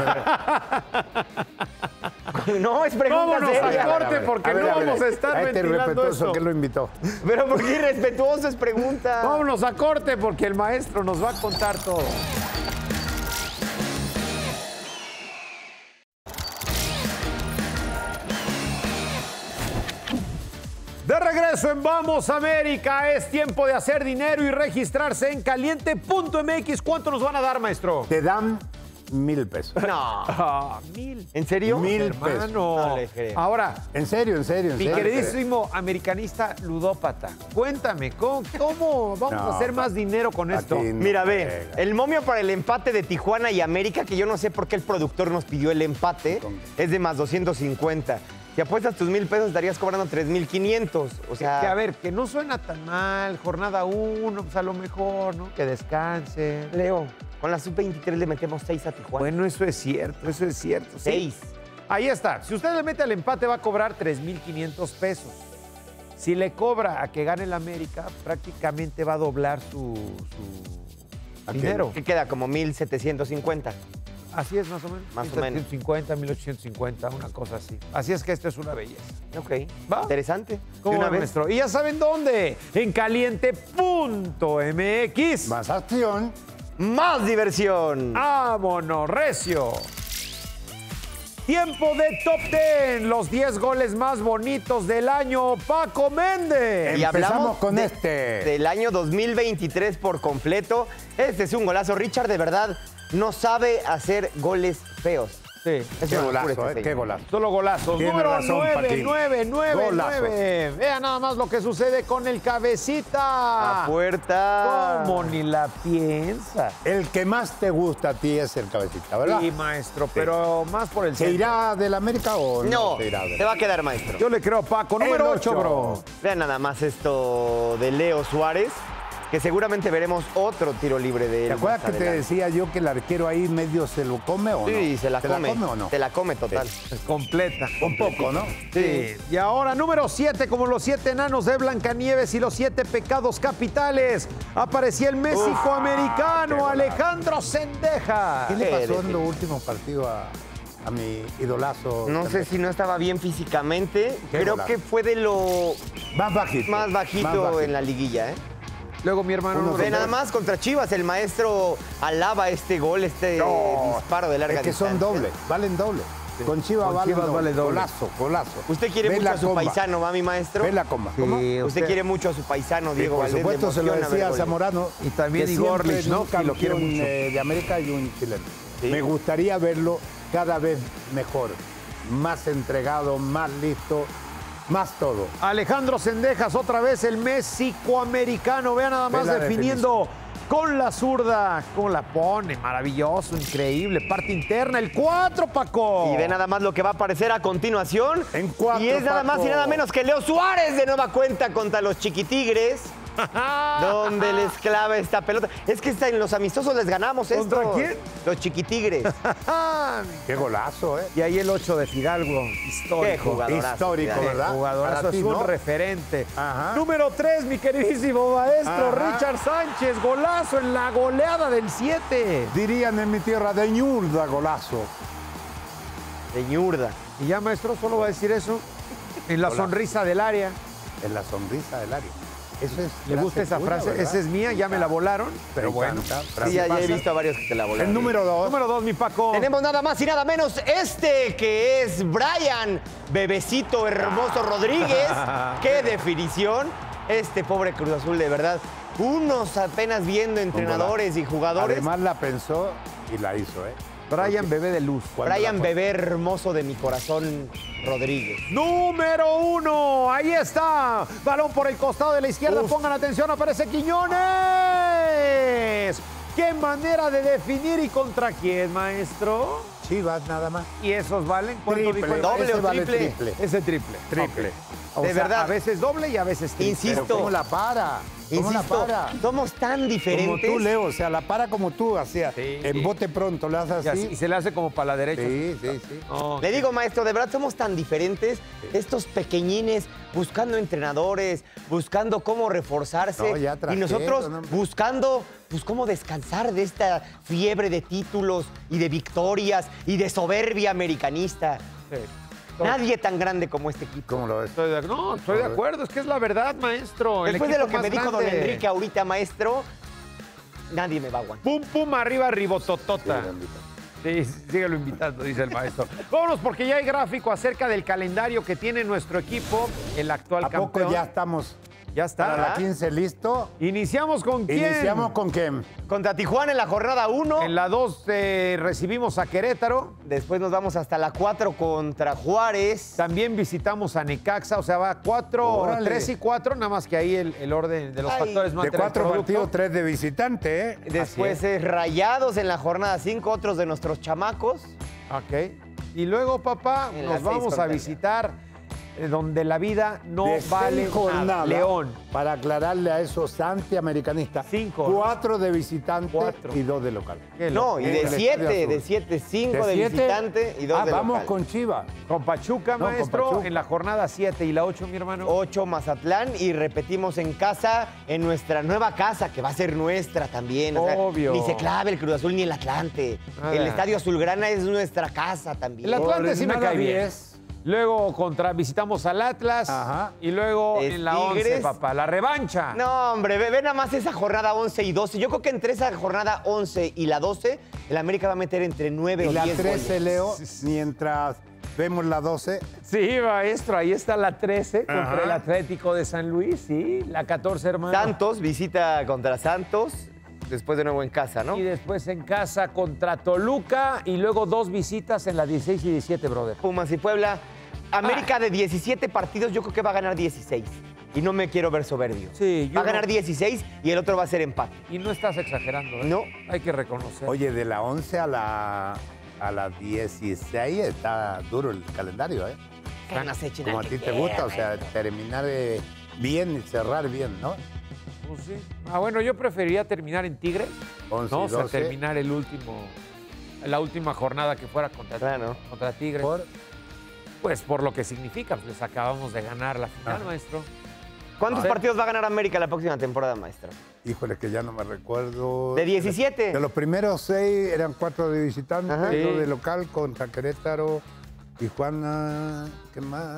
No, es pregunta Vámonos seria. al corte porque no vamos a estar a este ventilando irrespetuoso esto. que lo invitó. Pero ¿por qué irrespetuoso es pregunta? Vámonos a corte porque el maestro nos va a contar todo. De regreso en Vamos América, es tiempo de hacer dinero y registrarse en caliente punto m x. ¿Cuánto nos van a dar, maestro? Te dan mil pesos. No. Ah, mil. ¿En serio? Mil Hermano. pesos. No le creo. Ahora, En serio, en serio, en mi serio. queridísimo americanista ludópata, cuéntame, ¿cómo, cómo vamos No, a hacer más dinero con esto? Paquín, no Mira, ve, pega. el momio para el empate de Tijuana y América, que yo no sé por qué el productor nos pidió el empate, es de más doscientos cincuenta. Si apuestas tus mil pesos, estarías cobrando tres mil quinientos. O sea, Que a ver, que no suena tan mal, jornada uno, pues a lo mejor, ¿no? Que descanse. Leo, con la sub veintitrés le metemos seis a Tijuana. Bueno, eso es cierto, eso es cierto. sí. seis. Ahí está. Si usted le mete al empate, va a cobrar tres mil quinientos pesos. Si le cobra a que gane el América, prácticamente va a doblar su, su ¿A qué? dinero. ¿Qué queda? Como mil setecientos cincuenta. Así es, más o menos. Más o mil setecientos cincuenta, mil ochocientos cincuenta, una cosa así. Así es que esto es una belleza. Ok. ¿Va? Interesante. ¿Cómo De una va, vez. maestro? Y ya saben dónde. En caliente punto m x. Más acción. Más diversión. ¡Vámonos, recio! Tiempo de Top diez, los diez goles más bonitos del año, Paco Méndez. Y Empezamos hablamos con de- este. Del año dos mil veintitrés por completo. Este es un golazo. Richard, de verdad, no sabe hacer goles feos. Sí, Es Qué una locura golazo, este eh, qué señor. golazo. solo golazos. Tiene Número razón, nueve, Paquín. nueve, nueve, Golazo. nueve. Vea nada más lo que sucede con el cabecita. A puerta. ¿Cómo ni la piensa? El que más te gusta a ti es el cabecita, ¿verdad? Sí, maestro, pero más por el ¿Se centro. irá del América o no, No, se irá del te va a quedar, maestro. Yo le creo a Paco. Número El ocho, ocho. bro. Vean nada más esto de Leo Suárez, que seguramente veremos otro tiro libre de él. ¿Te acuerdas más que te adelante. decía yo que el arquero ahí medio se lo come o no? Sí, se la ¿Te come. la come o no? Se la come total. Completa. Un poco, ¿no? Sí. Y ahora, número siete, como los siete enanos de Blancanieves y los siete pecados capitales, aparecía el México-americano qué golazo. Alejandro Sendejas. ¿Qué le pasó Eres, en los últimos partidos a, a mi idolazo? No sé si no estaba bien físicamente. Qué Creo golazo. que fue de lo Más bajito. más bajito, Más bajito. en la liguilla, ¿eh? Luego mi hermano. Uno número Ve nada dos. más contra Chivas, el maestro alaba este gol, este No, disparo de larga Es que son distancia. dobles, valen doble. Con Chivas, Con vale, Chivas doble. vale doble. Golazo, golazo. Usted quiere Ve mucho la a su comba. paisano, ¿va, mi maestro? Ve la comba. ¿Cómo? Sí, Usted quiere mucho a su paisano, Sí, Diego por Valdés. supuesto, le se lo emociona ver decía a goles. Zamorano. Y también que Igor siempre Lichnowsky, un campeón lo quiere mucho. eh, de América y un chileno. Sí. Me gustaría verlo cada vez mejor, más entregado, más listo, más todo. Alejandro Sendejas, otra vez el México-americano. Vean nada más Ve la definiendo con la zurda. ¿Cómo la pone? Maravilloso, increíble. Parte interna, el cuatro, Paco. Y ve nada más lo que va a aparecer a continuación. En cuatro, y es nada más y Paco. nada menos que Leo Suárez de nueva cuenta contra los Chiquitigres. donde les clava esta pelota. Es que está en los amistosos les ganamos esto. ¿Contra quién? Los Chiquitigres. Qué golazo, ¿eh? Y ahí el ocho de Fidalgo, histórico. Qué jugadorazo. Histórico, Qué ¿verdad? Jugadorazo, Para es ti, un ¿no? referente. Ajá. Número tres, mi queridísimo maestro, Ajá. Richard Sánchez, golazo en la goleada del siete. Dirían en mi tierra de ñurda, golazo. De ñurda. Y ya, maestro, solo va a decir eso en la Hola. sonrisa del área. En la sonrisa del área. Eso es ¿Le gusta frase esa tuya, frase? ¿verdad? Esa es mía, ya me la volaron, pero Me bueno. encanta, frase Sí, ya, ya he pasa. visto a varios que te la volaron. El número dos. Número dos, mi Paco. Tenemos nada más y nada menos este que es Brian, bebecito hermoso Rodríguez. ¡Qué definición! Este pobre Cruz Azul, de verdad. Unos apenas viendo entrenadores y jugadores. Además la pensó y la hizo, ¿eh? Brian Bebé de Luz. Cuando Brian la fue- Bebé hermoso de mi corazón Rodríguez. Número uno, ahí está. Balón por el costado de la izquierda. Uf. Pongan atención, aparece Quiñones. ¡Qué manera de definir y contra quién, maestro! Chivas nada más. ¿Y esos valen? ¿Cuánto Triple, dijo el ¿Doble ese o vale triple? triple. Ese triple. Triple. O De sea, verdad. a veces doble y a veces triple. Insisto. Pero ¿cómo la para? ¿Cómo Insisto, la para? somos tan Como diferentes. tú, Leo, o sea, la para como tú, hacía. Sí. En bote pronto, le haces Y, así- así. y se le hace como para la derecha. Sí, sí, sí. No, Le digo, maestro, de verdad somos tan diferentes, estos pequeñines buscando entrenadores, buscando cómo reforzarse No, ya y trajeron, nosotros hombre. buscando pues cómo descansar de esta fiebre de títulos y de victorias y de soberbia americanista. sí. Nadie tan grande como este equipo. ¿Cómo lo ves? Estoy de, no, estoy de acuerdo, es que es la verdad, maestro. El Después de lo equipo que me más dijo don grande. Enrique ahorita, maestro, nadie me va a aguantar. Pum, pum, arriba, ribototota. Sí, síguelo invitando, dice el maestro. Vámonos, porque ya hay gráfico acerca del calendario que tiene nuestro equipo, el actual ¿A poco campeón. ya estamos Ya para está. la quince listo? Iniciamos con quién. Iniciamos con quién. Contra Tijuana en la jornada uno. En la dos eh, recibimos a Querétaro. Después nos vamos hasta la cuatro contra Juárez. También visitamos a Necaxa, o sea, va cuatro, Órale. tres y cuatro, nada más que ahí el, el orden de los Ay. factores no De altera el cuatro producto. partidos, tres de visitante, ¿eh? Después Así es Rayados en la jornada cinco, otros de nuestros chamacos. Ok. Y luego, papá, En nos las seis vamos contra a visitar eh, donde la vida no De vale seis jornadas, nada. León. Para aclararle a esos antiamericanistas. Cinco. Cuatro de visitante Cuatro. y dos de local. Qué No, y locura. de el siete, Estadio de Azul. siete, cinco de, ¿De siete? visitante y dos Ah, de vamos local. con Chivas. Con Pachuca, No, con maestro, Pachuca. en la jornada siete y la ocho, mi hermano. Ocho Mazatlán y repetimos en casa, en nuestra nueva casa, que va a ser nuestra también. O sea, Obvio. ni se clave el Cruz Azul ni el Atlante. Nada. El Estadio Azulgrana es nuestra casa también. El Atlante sí me Jornada cae bien. diez. Luego contra, visitamos al Atlas. Ajá. Y luego Es en la once, Tigres. papá, la revancha. No, hombre, ve, ve nada más esa jornada once y doce. Yo creo que entre esa jornada once y la doce, el América va a meter entre nueve Y o la diez trece, goles. Leo, mientras vemos la doce. Sí, maestro, ahí está la trece contra Ajá. el Atlético de San Luis, sí. La catorce, hermano. Santos, visita contra Santos, después de nuevo en casa, ¿no? Y después en casa contra Toluca y luego dos visitas en la dieciséis y diecisiete, brother. Pumas y Puebla. América de diecisiete partidos, yo creo que va a ganar dieciséis. Y no me quiero ver soberbio. Sí, yo Va a ganar no- dieciséis y el otro va a ser empate. Y no estás exagerando, ¿eh? No. Hay que reconocer. Oye, de la once a la, a la dieciséis está duro el calendario, ¿eh? Que nos echen Como a al ti que te gusta, quiera, o sea, maestro. terminar eh, bien y cerrar bien, ¿no? Pues sí. Ah, bueno, yo preferiría terminar en Tigres. once No, y o sea, doce. terminar el último, la última jornada que fuera contra, Claro. contra Tigres. Por- Pues por lo que significa, pues les acabamos de ganar la final, Ah. maestro. ¿Cuántos Ah. partidos va a ganar América la próxima temporada, maestro? Híjole, que ya no me recuerdo. De diecisiete. De los primeros seis eran cuatro de visitante, Ajá. dos Sí. de local contra Querétaro, Tijuana, ¿qué más?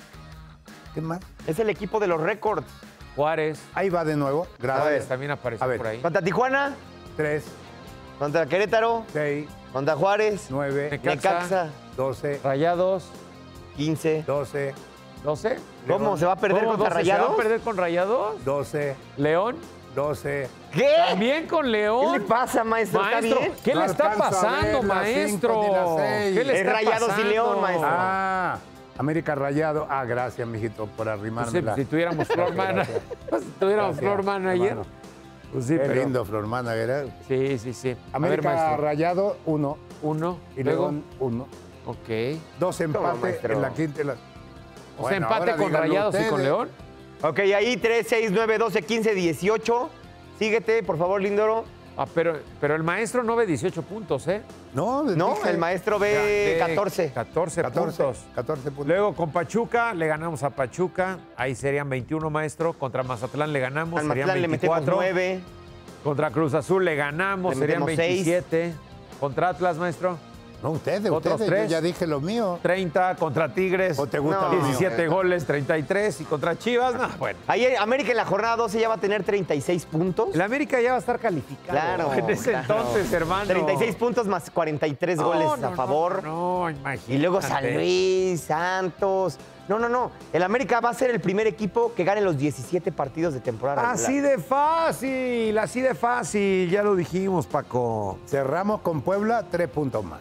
¿Qué más? Es el equipo de los récords. Juárez. Ahí va de nuevo. Gracias. Juárez también apareció A ver. por ahí. Contra Tijuana, Tres, contra Querétaro, seis, contra Juárez, nueve, Necaxa. Necaxa, doce, Rayados, quince. doce, doce. ¿Cómo? León. ¿Se va a perder ¿Cómo contra doce? ¿Se va a Rayados? perder con Rayados? doce, León. doce. ¿Qué? También con ¿Qué León. le pasa, maestro? ¿Está Maestro, bien? ¿qué No le está alcanzo a pasando, ver las maestro? cinco ni las seis. ¿Qué le Es está Rayados y pasando? León, maestro. Ah, América Rayado. Ah, gracias, mijito, por Pues sí, arrimármela. si tuviéramos Florman, si tuviéramos Gracias, Florman ayer. hermano. Pues sí, Qué pero- lindo, Flormana, ¿verdad? Sí, sí, sí. A ver, América maestro. Rayado, uno. Uno. Y luego. León, uno. Ok. Dos empates maestro. en la quinta y la... O sea, Bueno, empate ahora con díganlo Rayados y con ustedes. León. Ok, ahí tres, seis, nueve, doce, quince, dieciocho. Síguete, por favor, Lindoro. Ah, pero, pero el maestro no ve dieciocho puntos, ¿eh? No, les No, dije. el maestro ve De catorce. catorce, catorce, puntos. catorce puntos. Luego con Pachuca le ganamos a Pachuca. Ahí serían veintiuno, maestro. Contra Mazatlán le ganamos. Al serían Mazatlán le metemos veinticuatro. nueve. Contra Cruz Azul le ganamos. Le serían metemos seis. veintisiete. Contra Atlas, maestro. No, ustedes, Otros ustedes. tres. Yo ya dije lo mío. treinta. Contra Tigres. ¿O te gusta No. lo mío? diecisiete goles, treinta y tres. Y contra Chivas, no, bueno. Ahí América en la jornada doce ya va a tener treinta y seis puntos. El América ya va a estar calificado. Claro. En ese claro. entonces, hermano. treinta y seis puntos más cuarenta y tres No, goles no, a no, favor. No, no, imagínate. Y luego San Luis, Santos. No, no, no. El América va a ser el primer equipo que gane los diecisiete partidos de temporada Así regular. de fácil, así de fácil. Ya lo dijimos, Paco. Cerramos con Puebla, tres puntos más.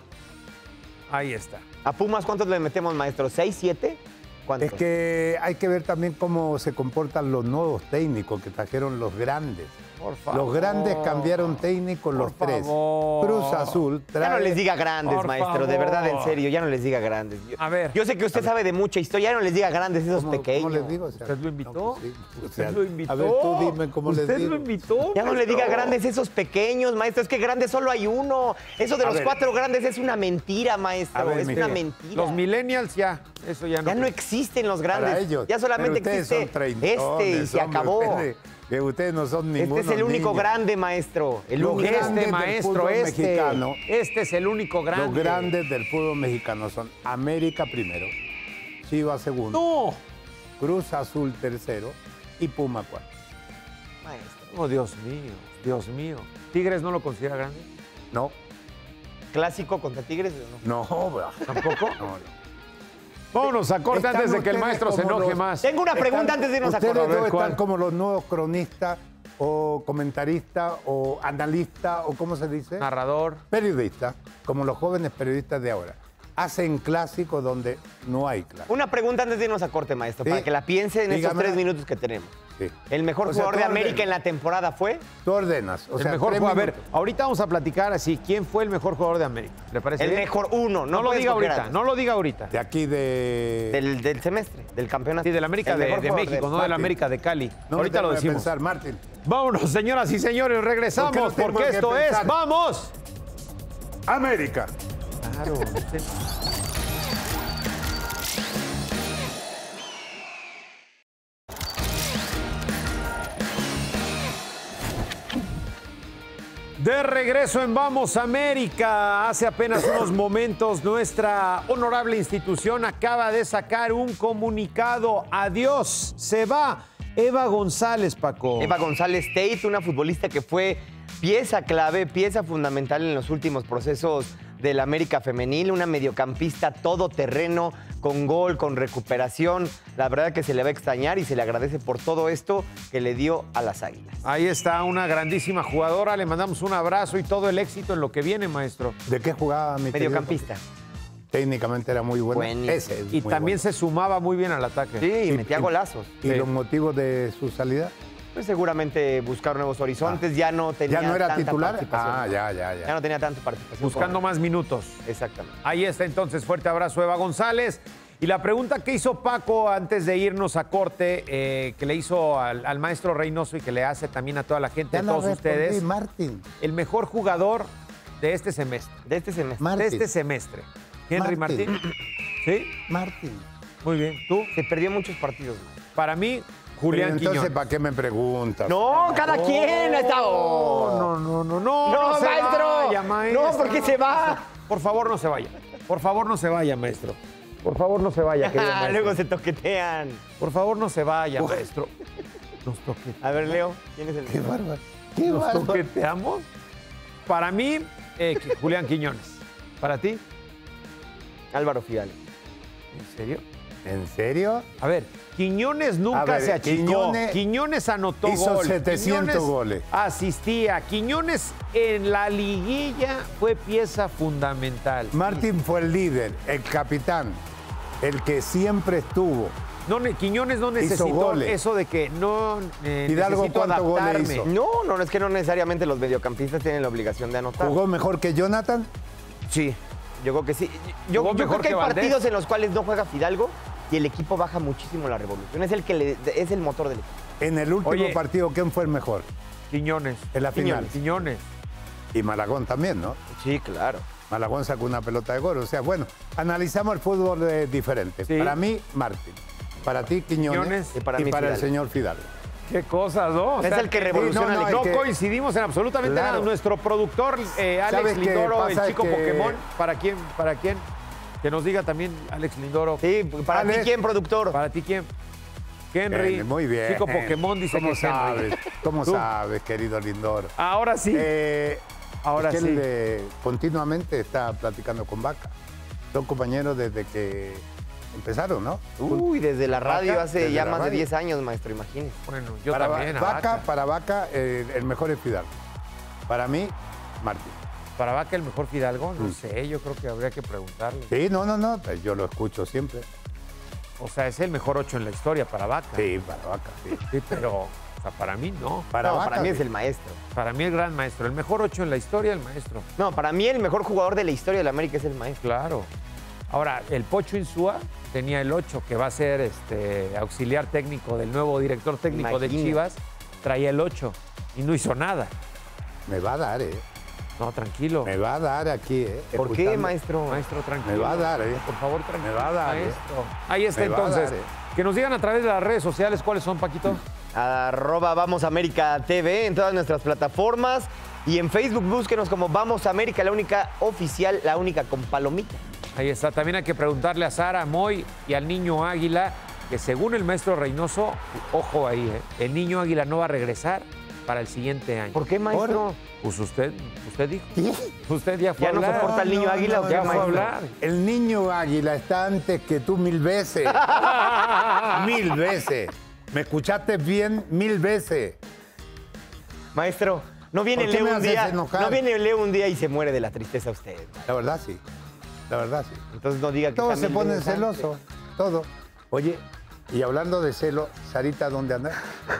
Ahí está. ¿A Pumas cuántos le metemos, maestro? ¿Seis, siete? ¿Cuántos? Es que hay que ver también cómo se comportan los nuevos técnicos que trajeron los grandes. Por favor. Los grandes cambiaron técnico los Por tres. favor. Cruz Azul trae... Ya no les diga grandes, Por maestro, de favor. verdad, en serio, ya no les diga grandes. Yo, A ver. Yo sé que usted sabe de mucha historia, ya no les diga grandes esos ¿Cómo, pequeños. ¿Cómo les digo? O sea, ¿Usted lo invitó? no, pues sí. O sea, ¿Usted lo invitó? A ver, tú dime cómo les ¿Usted digo. lo invitó? Ya no le diga maestro? grandes esos pequeños, maestro. Es que grandes solo hay uno. Eso de A los ver. cuatro grandes es una mentira, maestro. A ver, es mire. una mentira. Los millennials ya, eso ya no. Ya no existen los grandes. Para ellos. Ya solamente Pero ustedes existe son treintones, este y se hombre, acabó. ustedes- que ustedes no son ninguno. Este es el único grande, maestro. El Los único. grandes Este del maestro, fútbol este. mexicano. Este es el único grande. Los grandes del fútbol mexicano son América primero, Chivas segundo, No. Cruz Azul tercero y Puma cuarto. Maestro. Oh, Dios mío, Dios mío. ¿Tigres no lo considera grande? No, ¿Clásico contra Tigres o no? no, bro. ¿Tampoco? No, no. Vámonos a corte Están antes de que el ustedes maestro se como enoje los- más. Tengo una pregunta Están- antes de irnos a ustedes corte. A ver, dos ¿cuál? están como los nuevos cronistas o comentaristas o analistas o ¿cómo se dice? Narrador. Periodistas, como los jóvenes periodistas de ahora. Hacen clásicos donde no hay clásicos. Una pregunta antes de irnos a corte, maestro, Sí. para que la piense en estos Dígame. tres minutos que tenemos. Sí. ¿El mejor O sea, jugador de tú América ordenas. en la temporada fue? Tú ordenas. O el sea, mejor tres jugador. A ver, minutos. ahorita vamos a platicar así. ¿Quién fue el mejor jugador de América? ¿Le parece El bien? mejor uno. No, No lo puedes diga escoger ahorita, antes. no lo diga ahorita. De aquí de... Del, del semestre, del campeonato. Sí, del América El de, mejor de jugador México, no del Martín. América de Cali. No me ahorita tengo lo que decimos. pensar, Martín. Vámonos, señoras y señores, regresamos ¿Por qué no tengo porque que esto es pensar? ¡Vamos! América. Claro. De regreso en Vamos América. Hace apenas unos momentos nuestra honorable institución acaba de sacar un comunicado. Adiós, se va Eva González, Paco. Eva González Tate, una futbolista que fue pieza clave, pieza fundamental en los últimos procesos del América Femenil, una mediocampista todoterreno, con gol, con recuperación. La verdad que se le va a extrañar y se le agradece por todo esto que le dio a las Águilas. Ahí está una grandísima jugadora. Le mandamos un abrazo y todo el éxito en lo que viene, maestro. ¿De qué jugaba mi querido? Mediocampista. Técnicamente era muy bueno. Buenísimo. Ese es Y muy también bueno. se sumaba muy bien al ataque. Sí, Y- metía y- golazos. ¿Y Sí. los motivos de su salida? Pues seguramente buscar nuevos horizontes, ya no tenía ¿Ya no era tanta titular? participación. Ah, ya, ya, ya. Ya no tenía tanta participación. Buscando más minutos. Exactamente. Ahí está entonces, fuerte abrazo Eva González. Y la pregunta que hizo Paco antes de irnos a corte, eh, que le hizo al, al maestro Reynoso y que le hace también a toda la gente, Ya a la todos respondí, ustedes, Martín. el mejor jugador de este semestre. De este semestre. Martín. De este semestre. Henry Martín. Martín. ¿Sí? Martín. Muy bien. ¿Tú? Se perdió muchos partidos. man. Para mí, Julián Pero entonces, Quiñones. ¿para qué me preguntas? No, cada quien está. No, no, no, no, no. No, se maestro. vaya, maestro. No, porque se va. Por favor, no se vaya. Por favor, no se vaya, maestro. Por favor, no se vaya, querido Ah, maestro. luego se toquetean. Por favor, no se vaya, maestro. Nos toqueteamos. A ver, Leo, ¿quién es el Qué mejor? bárbaro. Qué ¿Nos bárbaro. toqueteamos? Para mí, eh, Julián Quiñones. ¿Para ti? Álvaro Fidal. ¿En serio? ¿En serio? A ver, Quiñones nunca A ver, se achicó. Quiñones Quiñones anotó hizo gol. setecientos Quiñones goles. Asistía. Quiñones en la liguilla fue pieza fundamental. Martín fue el líder, el capitán, el que siempre estuvo. No, ne- Quiñones no necesitó goles. eso de que no eh, Hidalgo, necesito ¿cuántos goles adaptarme. hizo? No, no, es que no necesariamente los mediocampistas tienen la obligación de anotar. ¿Jugó mejor que Jonathan? Sí, yo creo que sí. Yo, Jugó yo creo mejor que hay que Valdés. partidos en los cuales no juega Fidalgo y el equipo baja muchísimo la revolución. Es el que le- es el motor del equipo. En el último Oye. partido, ¿quién fue el mejor? Quiñones. En la final. Quiñones. Y Malagón también, ¿no? Sí, claro. Malagón sacó una pelota de gol. O sea, bueno, analizamos el fútbol eh, diferente. Sí. Para mí, Martín. Para ti, Quiñones. Quiñones. Y Y para, para mí, el Fidalgo. señor Fidalgo. Qué cosas, ¿no? O Es el que revoluciona no, No, el que- coincidimos en absolutamente Claro. nada. Nuestro productor, eh, Alex ¿Sabes qué Lindoro, el pasa? chico Que- Pokémon. ¿Para quién? ¿Para quién? Que nos diga también Alex Lindoro. Sí, para Alex. ti, ¿quién, productor? ¿Para ti quién? Henry. Bien, muy bien. Chico Pokémon dice ¿Cómo que es Henry. sabes? ¿Cómo ¿Tú? sabes, querido Lindoro? Ahora sí. Eh, Ahora es que sí. él eh, continuamente está platicando con Vaca. Son compañeros desde que empezaron, ¿no? Uy, desde la radio Vaca, hace desde ya la más de radio. diez años, maestro, imagínese. Bueno, yo para también. a Vaca, Vaca. para Vaca, eh, el mejor es Fidalgo. Para mí, Martín. Para Vaca el mejor Fidalgo, no sé, yo creo que habría que preguntarle. Sí, no, no, no, pues yo lo escucho siempre. O sea, es el mejor ocho en la historia para Vaca. Sí, para Vaca, sí. Sí, pero sea, para mí no. Para, No, Vaca, para mí es sí. el maestro. Para mí el gran maestro. El mejor ocho en la historia, el maestro. No, para mí el mejor jugador de la historia de la América es el maestro. Claro. Ahora, el Pocho Insúa tenía el ocho, que va a ser este, auxiliar técnico del nuevo director técnico de Imagina. Chivas. Traía el ocho y no hizo nada. Me va a dar, ¿eh? No, tranquilo. Me va a dar aquí, ¿eh? ¿Por qué, Escuchando. maestro? Maestro, tranquilo. Me va a dar, ¿eh? Por favor, tranquilo. Me va a dar, ¿eh? Maestro. Ahí está Me va a entonces. dar, ¿eh? Que nos digan a través de las redes sociales cuáles son, Paquito. Arroba Vamos América T V en todas nuestras plataformas. Y en Facebook búsquenos como Vamos América, la única oficial, la única con palomita. Ahí está. También hay que preguntarle a Sara, a Moy y al niño Águila, que según el maestro Reynoso, ojo ahí, ¿eh? El niño Águila no va a regresar para el siguiente año. ¿Por qué, maestro? Pues usted, usted dijo. Usted ya fue ¿Ya a no hablar. soporta al niño Águila o qué, ya fue a maestro? hablar. El niño Águila está antes que tú mil veces. Mil veces. ¿Me escuchaste bien? Mil veces. Maestro, no viene ¿Por qué Leo me un haces día. enojar? No viene Leo un día y se muere de la tristeza usted. La verdad sí. La verdad sí. Entonces no diga que Todos se también ponen Leo es antes. celosos. Todo. Oye, y hablando de celo, Sarita, ¿dónde anda?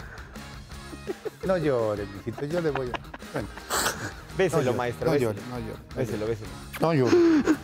No llores, mijito, yo le voy a... Bueno, Béselo, no llores, maestro. No béselo. llores, no llores. no Béselo, llores. béselo. No llores.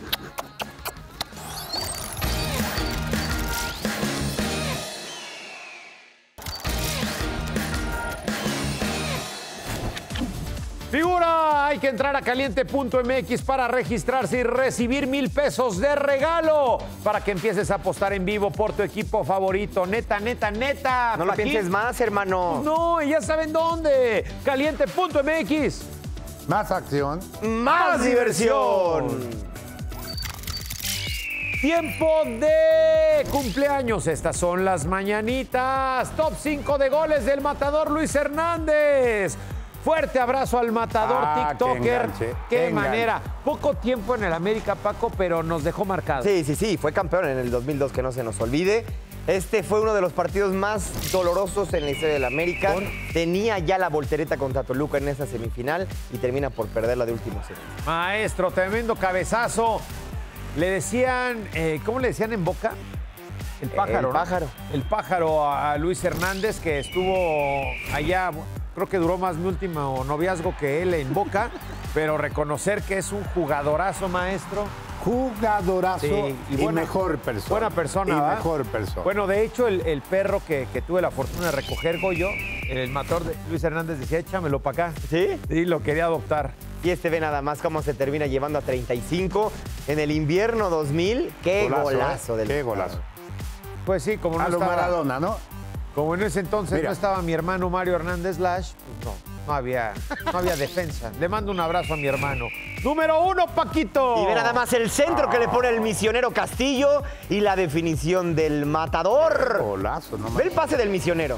Figura, hay que entrar a caliente punto m x para registrarse y recibir mil pesos de regalo para que empieces a apostar en vivo por tu equipo favorito. Neta, neta, neta. No lo Paquín. pienses más, hermano. No, y ya saben dónde. caliente punto m x. Más acción. ¡Más diversión! Tiempo de cumpleaños. Estas son las mañanitas. Top cinco de goles del matador Luis Hernández. Fuerte abrazo al matador Ah, qué TikToker. enganche, Qué, qué enganche. manera. Poco tiempo en el América, Paco, pero nos dejó marcados. Sí, sí, sí, fue campeón en el dos mil dos, que no se nos olvide. Este fue uno de los partidos más dolorosos en la historia del América. Tenía ya la voltereta contra Toluca en esa semifinal y termina por perderla de último segundo. Maestro, tremendo cabezazo. Le decían, eh, ¿cómo le decían en Boca? El pájaro. El ¿no? pájaro. El pájaro a Luis Hernández, que estuvo allá, creo que duró más mi último noviazgo que él en Boca, pero reconocer que es un jugadorazo, maestro. Jugadorazo Sí, y, buena- mejor persona. Buena persona, Y ¿va? mejor persona. Bueno, de hecho, el, el perro que, que tuve la fortuna de recoger, Goyo, el matador de Luis Hernández decía, échamelo para acá. ¿Sí? Sí, lo quería adoptar. Y este ve nada más cómo se termina llevando a treinta y cinco en el invierno dos mil. ¡Qué Golazo, golazo! ¿eh? del Qué golazo. Pues sí, como no A lo estaba... Maradona, ¿no? Como en ese entonces Mira. no estaba mi hermano Mario Hernández Lash, pues no, no había, no había defensa. Le mando un abrazo a mi hermano. Número uno, Paquito. Y ve nada más el centro que le pone el misionero Castillo y la definición del matador. Golazo, no Ve el pase del misionero.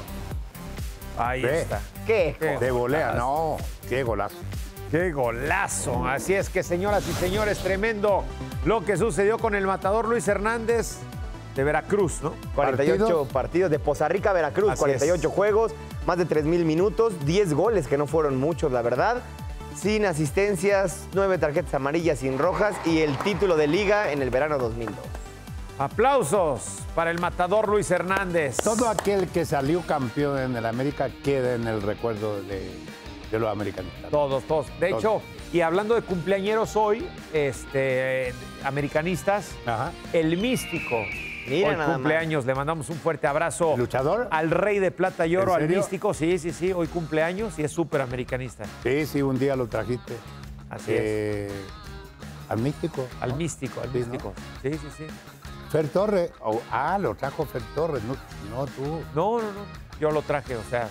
Ahí Ve. está. ¿Qué? Qué De volea, golazo. no. Qué golazo. ¡Qué golazo! Así es que, señoras y señores, tremendo lo que sucedió con el matador Luis Hernández de Veracruz, ¿no? cuarenta y ocho ¿Partidos? partidos de Poza Rica, Veracruz, Así cuarenta y ocho es. juegos, más de tres mil minutos, diez goles, que no fueron muchos, la verdad. Sin asistencias, nueve tarjetas amarillas sin rojas y el título de liga en el verano dos mil dos. Aplausos para el matador Luis Hernández. Todo aquel que salió campeón en el América queda en el recuerdo de, de los americanistas. Todos, todos. De Todos. hecho, y hablando de cumpleañeros hoy, este, eh, americanistas, Ajá. el místico. Mira hoy nada cumpleaños, le mandamos un fuerte abrazo. ¿El luchador? Al rey de plata y oro, ¿En al serio? místico. Sí, sí, sí, hoy cumpleaños y es súper americanista. Sí, sí, un día lo trajiste. Así es. Eh, Al místico. Al ¿no? místico, al Sí, ¿no? místico. Sí, sí, sí. Fer Torres. Oh, ah, lo trajo Fer Torres, no, no tú. No, no, no. Yo lo traje, o sea,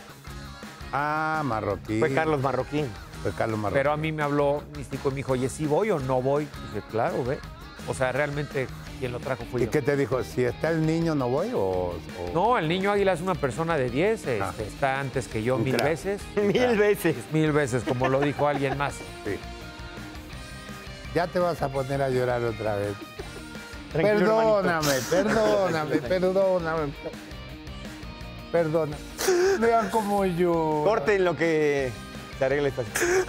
Ah, Marroquín. Fue Carlos Marroquín. Fue Carlos Marroquín. pero a mí me habló místico y me dijo, oye, ¿sí voy o no voy? Y dije, claro, ve. O sea, realmente quien lo trajo fui ¿Y yo. qué te dijo? ¿Si está el niño no voy o...? o- No, el niño Águila es una persona de diez, este, Ah. está antes que yo Un mil crack. veces. Mil veces. Mil veces, como lo dijo alguien más. Sí. Ya te vas a poner a llorar otra vez. Tranquilo, Perdóname, perdóname, perdóname. Perdona. Vean cómo yo. Corte en lo que se arregla esta situación.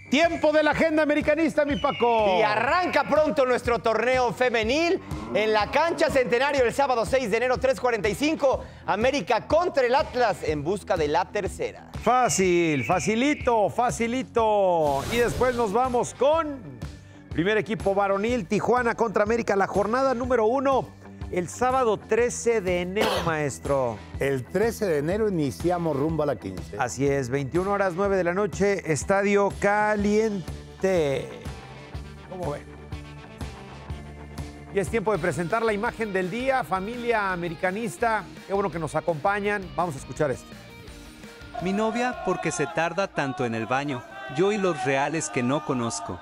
Tiempo de la agenda americanista, mi Paco. Y arranca pronto nuestro torneo femenil en la cancha Centenario el sábado seis de enero, tres cuarenta y cinco. América contra el Atlas en busca de la tercera. Fácil, facilito, facilito. Y después nos vamos con primer equipo varonil, Tijuana contra América, la jornada número uno. El sábado trece de enero, maestro. El trece de enero iniciamos rumbo a la quince. Así es, veintiuna horas nueve de la noche, estadio caliente. ¿Cómo ven? Y es tiempo de presentar la imagen del día, familia americanista. Qué bueno que nos acompañan. Vamos a escuchar esto. Mi novia porque se tarda tanto en el baño. Yo y los reales que no conozco.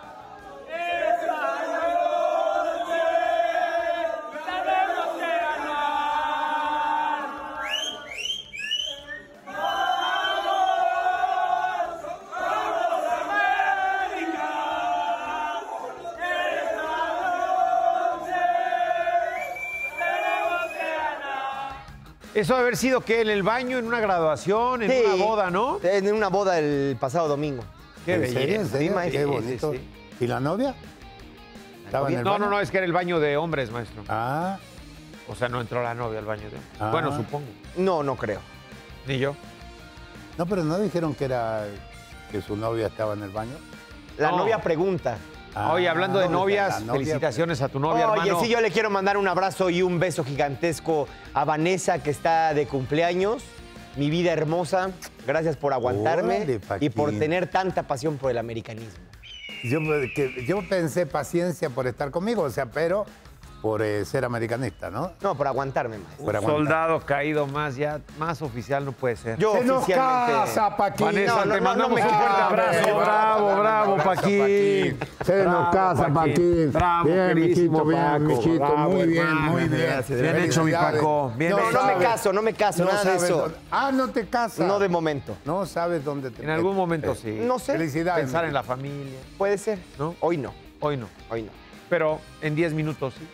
Eso debe haber sido que en el baño, en una graduación, en Sí, una boda, ¿no? En una boda el pasado domingo. Qué ¿En belleza. serio? ¿En serio? Sí, maestro. Qué Sí, bonito. sí, ¿Y la novia? ¿Estaba en el No, baño? no, no, es que era el baño de hombres, maestro. Ah, O sea, no entró la novia al baño de hombres. Ah. Bueno, supongo. No, no creo. Ni yo. no, pero no dijeron que era que su novia estaba en el baño. La No. novia pregunta. Ah, Oye, hablando de no, novias, la novia- felicitaciones a tu novia, Oye, hermano. sí, yo le quiero mandar un abrazo y un beso gigantesco a Vanessa, que está de cumpleaños. Mi vida hermosa, gracias por aguantarme Órale, y Paquín. por tener tanta pasión por el americanismo. Yo, que, yo pensé paciencia por estar conmigo, o sea, pero por eh, ser americanista, ¿no? No, por aguantarme más. Por aguantar. Soldado caído más, ya más oficial no puede ser. Yo ¡Se nos oficialmente... casa, Paquín! Vanessa, No, no, te no, mandamos no me un fuerte quites. abrazo. Bravo, Bravo, bravo, bravo, abrazo, Paquín. Paquín. Se nos Bravo, casa, Paquín. Bravo, Bien, queridísimo mijito, bien, Paco. mijito. Bravo, Muy bien, hermano. muy bien. Gracias. Bien hecho, mi Felicidades. Paco. Bien No, hecho. no me sabes- caso, no me caso, no nada de sabes eso. dónde- Ah, no te casas. No de momento. No sabes dónde te En algún momento sí. No sé. Felicidades. Pensar en la familia. Puede ser. ¿No? Hoy no, Hoy no. hoy no. Pero en diez minutos sí.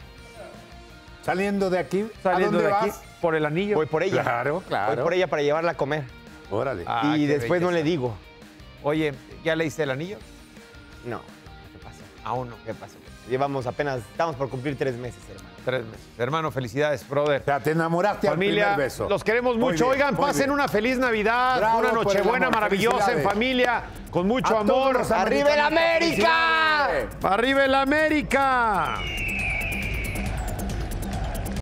Saliendo de aquí, Saliendo ¿a dónde de aquí vas? por el anillo. Voy por ella. Claro, claro. Voy por ella para llevarla a comer. Órale. Ah, y qué después no belleza. le digo. Oye, ¿ya le diste el anillo? No. ¿Qué pasa? Aún no. ¿Qué pasó? Llevamos apenas, estamos por cumplir tres meses, hermano. Tres meses. Hermano, felicidades, brother. O sea, te enamoraste Familia, al primer beso. los queremos Muy mucho. bien, Oigan, muy pasen bien. una feliz Navidad, Bravo una por el Nochebuena amor. maravillosa en Felicidades. familia, con mucho A todos amor. los ¡Arriba el americanistas, América! felicidades. ¡Arriba el América!